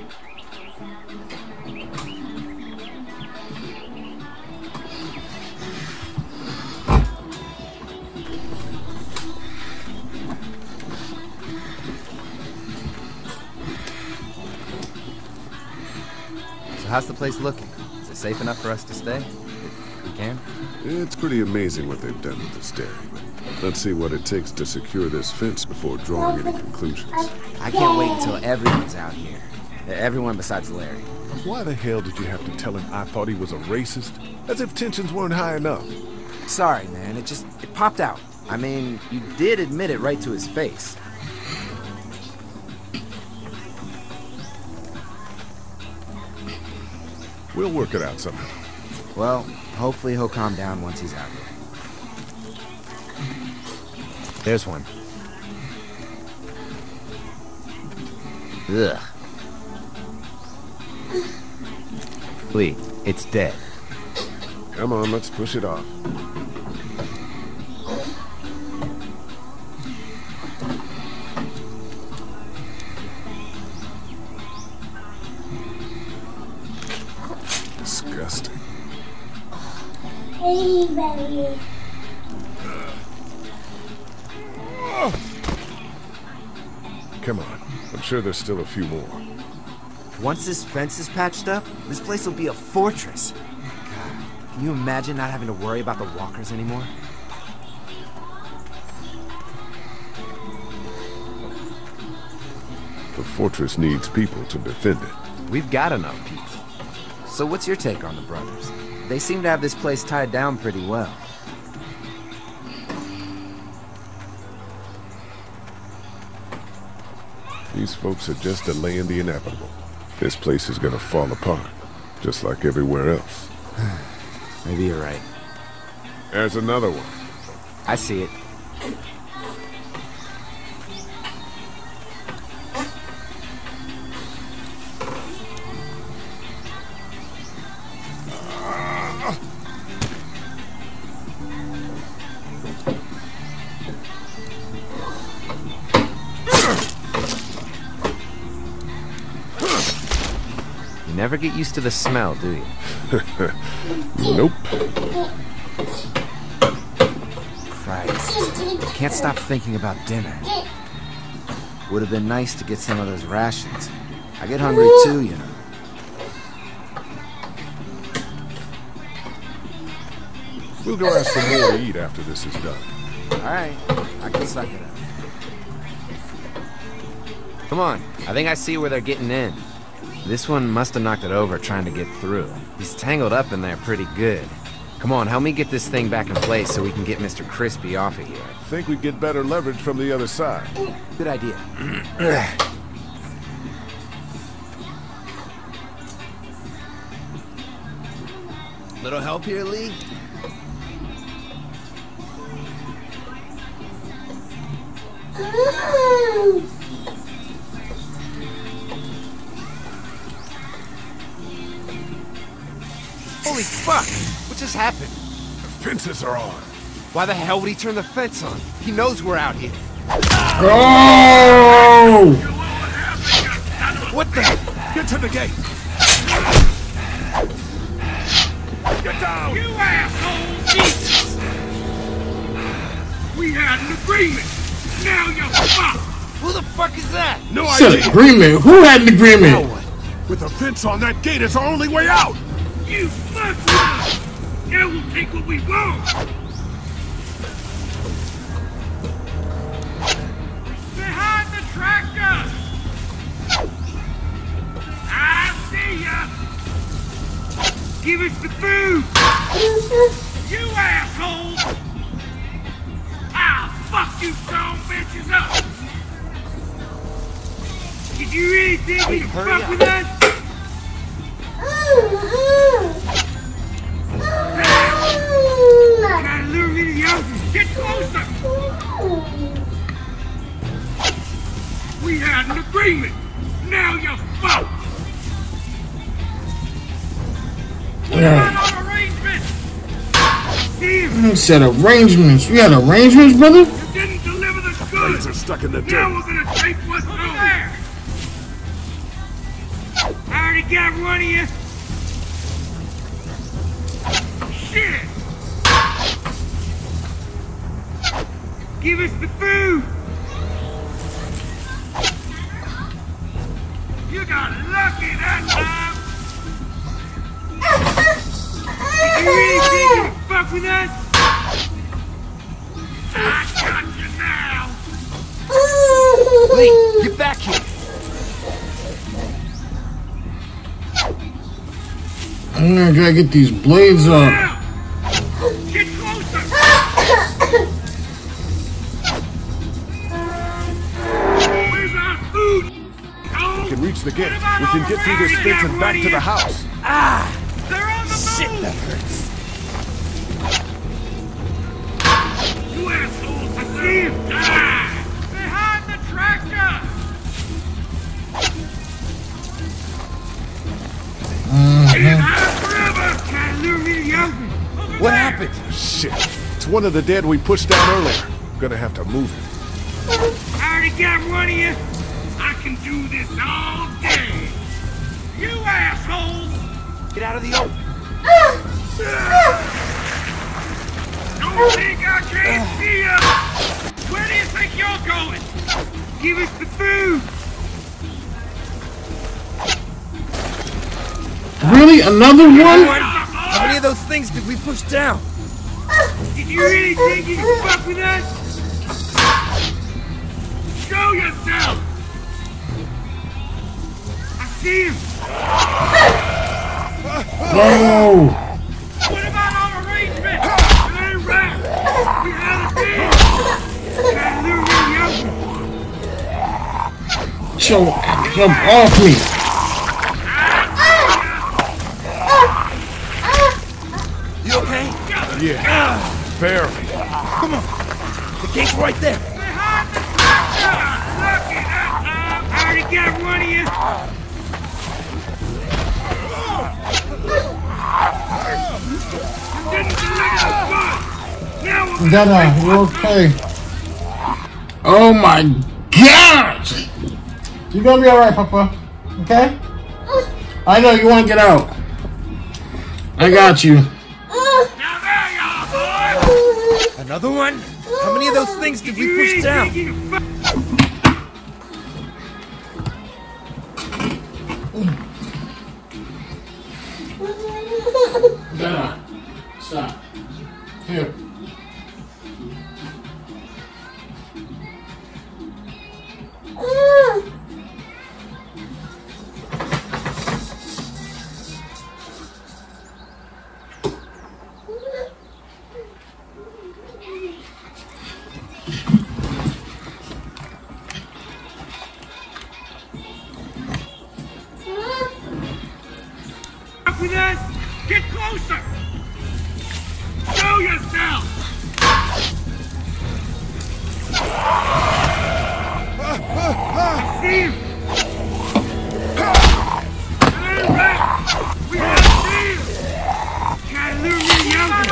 So how's the place looking? Is it safe enough for us to stay? If we can? It's pretty amazing what they've done with this dairy. Let's see what it takes to secure this fence before drawing any conclusions. I can't wait until everyone's out here. Everyone besides Larry. Why the hell did you have to tell him I thought he was a racist? As if tensions weren't high enough. Sorry, man. It popped out. I mean, you did admit it right to his face. We'll work it out somehow. Well, hopefully he'll calm down once he's out here. There's one. Ugh. Lee, it's dead. Come on, let's push it off. Disgusting. Hey, baby. Come on. I'm sure there's still a few more. Once this fence is patched up, this place will be a fortress. God, can you imagine not having to worry about the walkers anymore? The fortress needs people to defend it. We've got enough people. So what's your take on the brothers? They seem to have this place tied down pretty well. These folks are just delaying the inevitable. This place is gonna fall apart, just like everywhere else. Maybe you're right. There's another one. I see it. never get used to the smell, do you? Nope. Christ. I can't stop thinking about dinner. Would have been nice to get some of those rations. I get hungry too, you know. We'll go ask for more to eat after this is done. Alright, I can suck it up. Come on, I think I see where they're getting in. This one must have knocked it over trying to get through. He's tangled up in there pretty good. Come on, help me get this thing back in place so we can get Mr. Crispy off of here. I think we get better leverage from the other side. Good idea. Little help here, Lee? Holy fuck! What just happened? The fences are on. Why the hell would he turn the fence on? He knows we're out here. Go! What the? Get to the gate! Get down! You asshole! Jesus! We had an agreement! Now you're fucked! Who the fuck is that? No Said idea! agreement? Who had an agreement? With a fence on that gate, it's our only way out! You fucked with us! Now we'll take what we want! Behind the tractor! I see ya! Give us the food! You assholes! I'll fuck you dumb bitches up! Did you really think you could fuck with us? Gotta lure me to the houses! Get closer! We had an agreement! Now you're fucked! You said arrangements. We had arrangements, brother? You didn't deliver the goods! Are stuck in the dirt. Now we're gonna take what's there! I already got one of you! Shit! Give us the food! You got lucky that time! Did you really think you could fuck with us? I got you now! Lee, get back here! I'm gonna try to get these blades up. Get closer! Where's our food? We can reach the gate. We can get through this fence and back to the house. Ah! They're on the Shit, move! that hurts. You assholes! I see him! Ah! Behind the tractor! What happened? Shit. It's one of the dead we pushed down earlier. Gonna have to move it. I already got one of you. I can do this all day. You assholes! Get out of the open. Don't think I can't see ya! Where do you think you're going? Give us the food! Really? Another one? How many of those things did we push down? Did you really think you could fuck with us? Show yourself! I see him! No! What about our arrangement? It ain't right! We had a deal! Gotta lure me out! Jump off me! You okay? Yeah. Barely. Come on. The gate's right there. Behind the tractor! Lucky that time! I already got one of you! You didn't deliver the goods! Now we're Dada, you okay? Oh my God! You're gonna be alright, Papa. Okay? I know you want to get out. I got you. Another one? How many of those things did we push down? Better. Stop. Here. With us, get closer. Show yourself. See him. We have seen him. Can't lose me younger.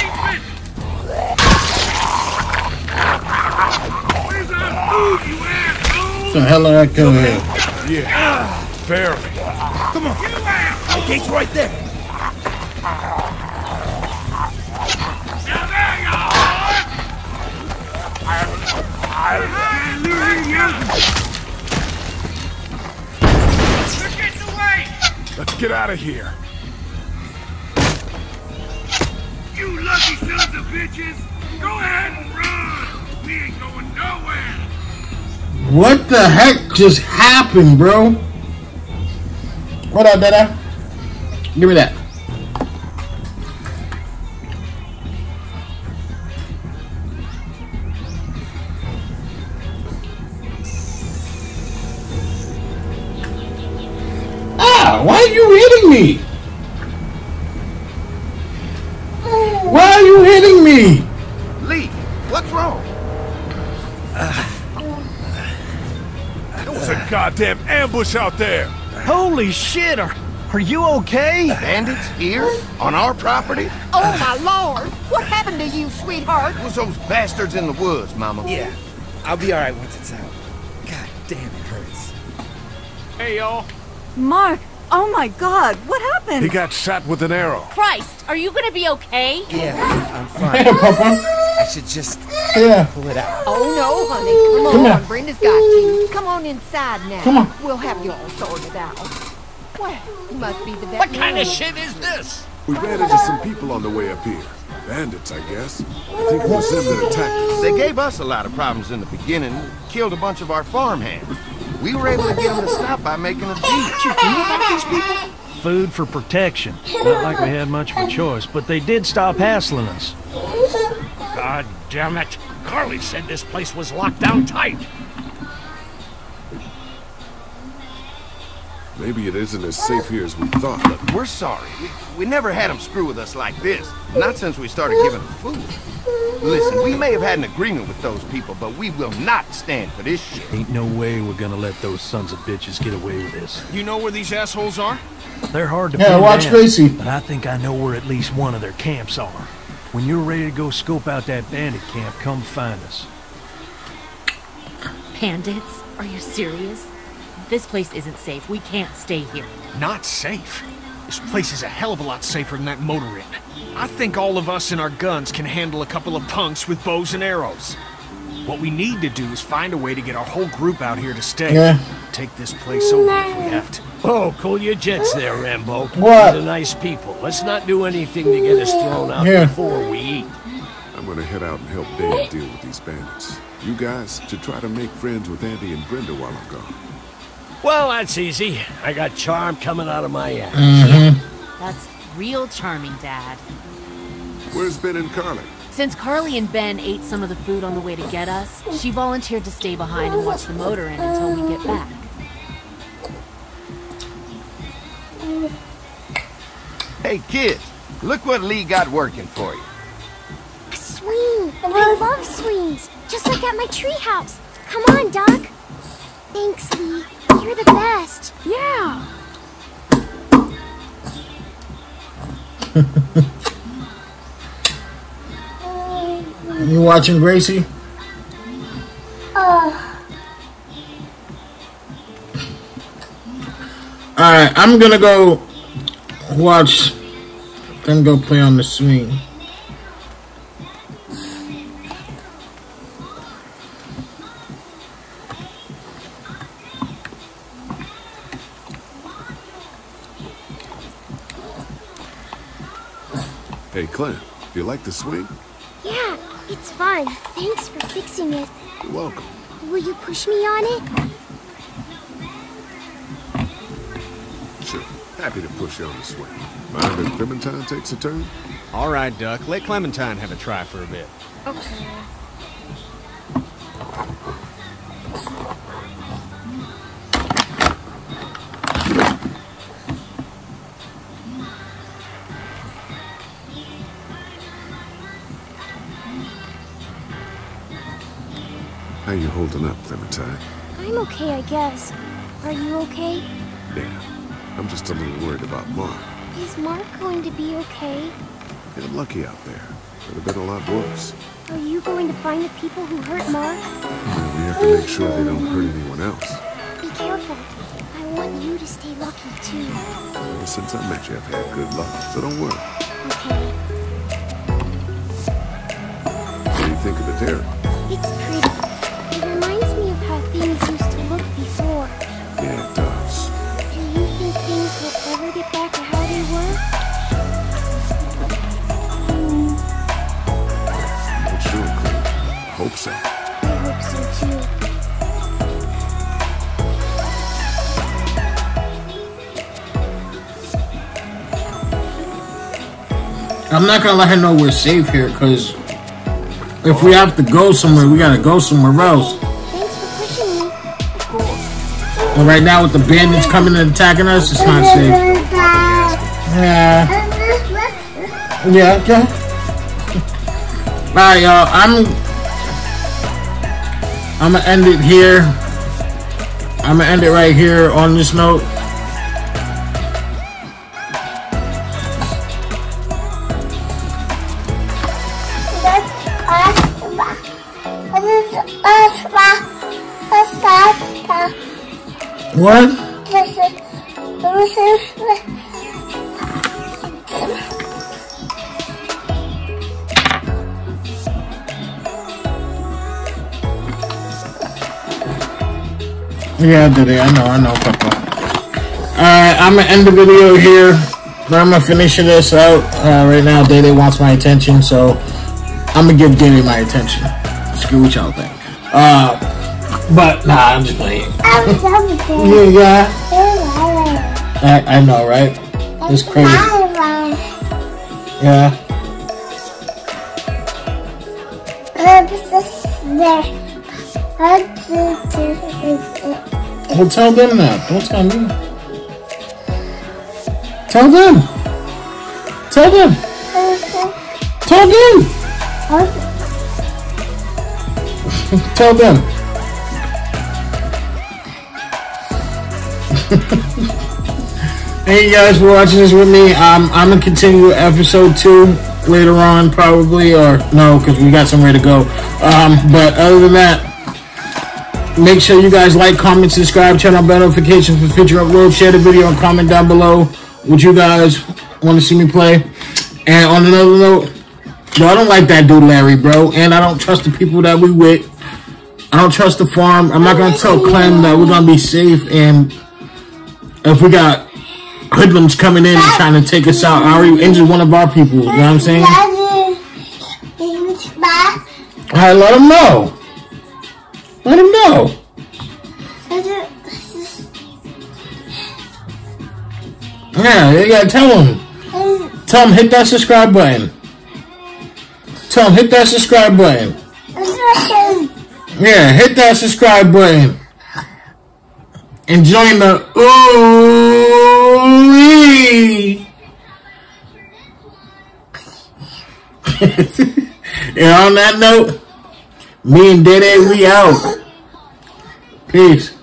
Where's our food, you asshole? The hell did I go here? Yeah, barely. Come on. The gate's right there. Now there you are. They're getting away. Let's get out of here. You lucky sons of bitches. Go ahead and run. We ain't going nowhere. What the heck just happened, bro? What up, Dada? Give me that. Ah, why are you hitting me? Why are you hitting me? Lee, what's wrong? There was a goddamn ambush out there. Holy shit, are you okay? Bandits here? On our property? Oh, my lord! What happened to you, sweetheart? It was those bastards in the woods, Mama. Yeah, I'll be alright once it's out. God damn, it hurts. Hey, y'all. Mark! Oh my god, what happened? He got shot with an arrow. Christ, are you gonna be okay? Yeah, I'm fine. Hey, Papa. I should just pull it out. Oh, no, honey. Come on, Brenda's got you. Come on inside now. Come on. We'll have you all sorted out. Well, you must be the veterinarian. What kind of shit is this? We ran into some people on the way up here. Bandits, I guess. I think it was them that attacked us. They gave us a lot of problems in the beginning. Killed a bunch of our farmhands. We were able to get them to stop by making a deal. You know about these people? Food for protection. Not like we had much of a choice, but they did stop hassling us. God damn it. Carly said this place was locked down tight. Maybe it isn't as safe here as we thought. Look, we're sorry. We never had them screw with us like this. Not since we started giving them food. Listen, we may have had an agreement with those people, but we will not stand for this shit. Ain't no way we're gonna let those sons of bitches get away with this. You know where these assholes are? They're hard to Yeah, pin watch down, Gracie. but I think I know where at least one of their camps are. When you're ready to go scope out that bandit camp, come find us. Bandits? Are you serious? This place isn't safe. We can't stay here. Not safe. This place is a hell of a lot safer than that motor inn. I think all of us and our guns can handle a couple of punks with bows and arrows. What we need to do is find a way to get our whole group out here to stay. Yeah. Take this place over if we have to. Oh, cool your jets there, Rambo. What? These are nice people. Let's not do anything to get us thrown out Yeah. before we eat. I'm gonna head out and help Dave deal with these bandits. You guys should try to make friends with Andy and Brenda while I'm gone. Well, that's easy. I got charm coming out of my ass. That's real charming, Dad. Where's Ben and Carly? Since Carly and Ben ate some of the food on the way to get us, she volunteered to stay behind and watch the motor inn until we get back. Hey, kids, look what Lee got working for you. A swing. I love swings. Just like at my treehouse. Come on, Doc. Thanks, Lee. You're the best. Yeah. You watching Gracie? Alright, Alright, I'm gonna go watch them go play on the swing. Hey, Clem, do you like the swing? Yeah, it's fun. Thanks for fixing it. You're welcome. Will you push me on it? Sure. Happy to push you on the swing. Mind if Clementine takes a turn? All right, Duck. Let Clementine have a try for a bit. Okay. How you holding up, Clementine? I'm okay, I guess. Are you okay? Yeah. I'm just a little worried about Mark. Is Mark going to be okay? You're lucky out there. Could have been a lot worse. Are you going to find the people who hurt Mark? We have to make sure they don't hurt anyone else. Be careful. I want you to stay lucky, too. Ever since I met you, I've had good luck, so don't worry. Okay. What do you think of the dairy? It's pretty. It reminds me of how things used to look before. Yeah, it does. Do you think things will ever get back to how they were? Not sure, Clem. I hope so. I hope so, too. I'm not gonna let her know we're safe here, because if we have to go somewhere, we gotta go somewhere else. Thanks for pushing me. Of course. And right now with the bandits coming and attacking us, it's not safe. Yeah. Yeah, okay. Alright, y'all. I'm gonna end it here. I'm gonna end it right here on this note. What? Yeah, I did it. I know, Papa. Alright, I'm gonna end the video here. But I'm gonna finish this out. Right now, Day wants my attention, so I'm gonna give Day my attention. Screw what y'all think. But nah, I'm just playing. Yeah. I know, right? It's crazy. Yeah. Well, tell them that. Don't tell me. Tell them. Tell them. Tell them. Tell them. Thank you guys for watching this with me. I'm gonna continue episode 2 later on, probably, or no, because we got somewhere to go. But other than that, make sure you guys like, comment, subscribe, turn on bell notifications for future uploads, share the video, and comment down below what you guys want to see me play. And on another note, I don't like that dude Larry, bro, and I don't trust the people that we with. I don't trust the farm. I'm not gonna tell Clem that we're gonna be safe, and if we got hoodlums coming in and trying to take us out, I already injured one of our people, you know what I'm saying? Alright, let him know. Let him know. Yeah, you gotta tell him. Tell him hit that subscribe button. Tell him hit that subscribe button. Yeah, hit that subscribe button. And join the ooh-wee. And on that note, me and Dede, we out. Peace.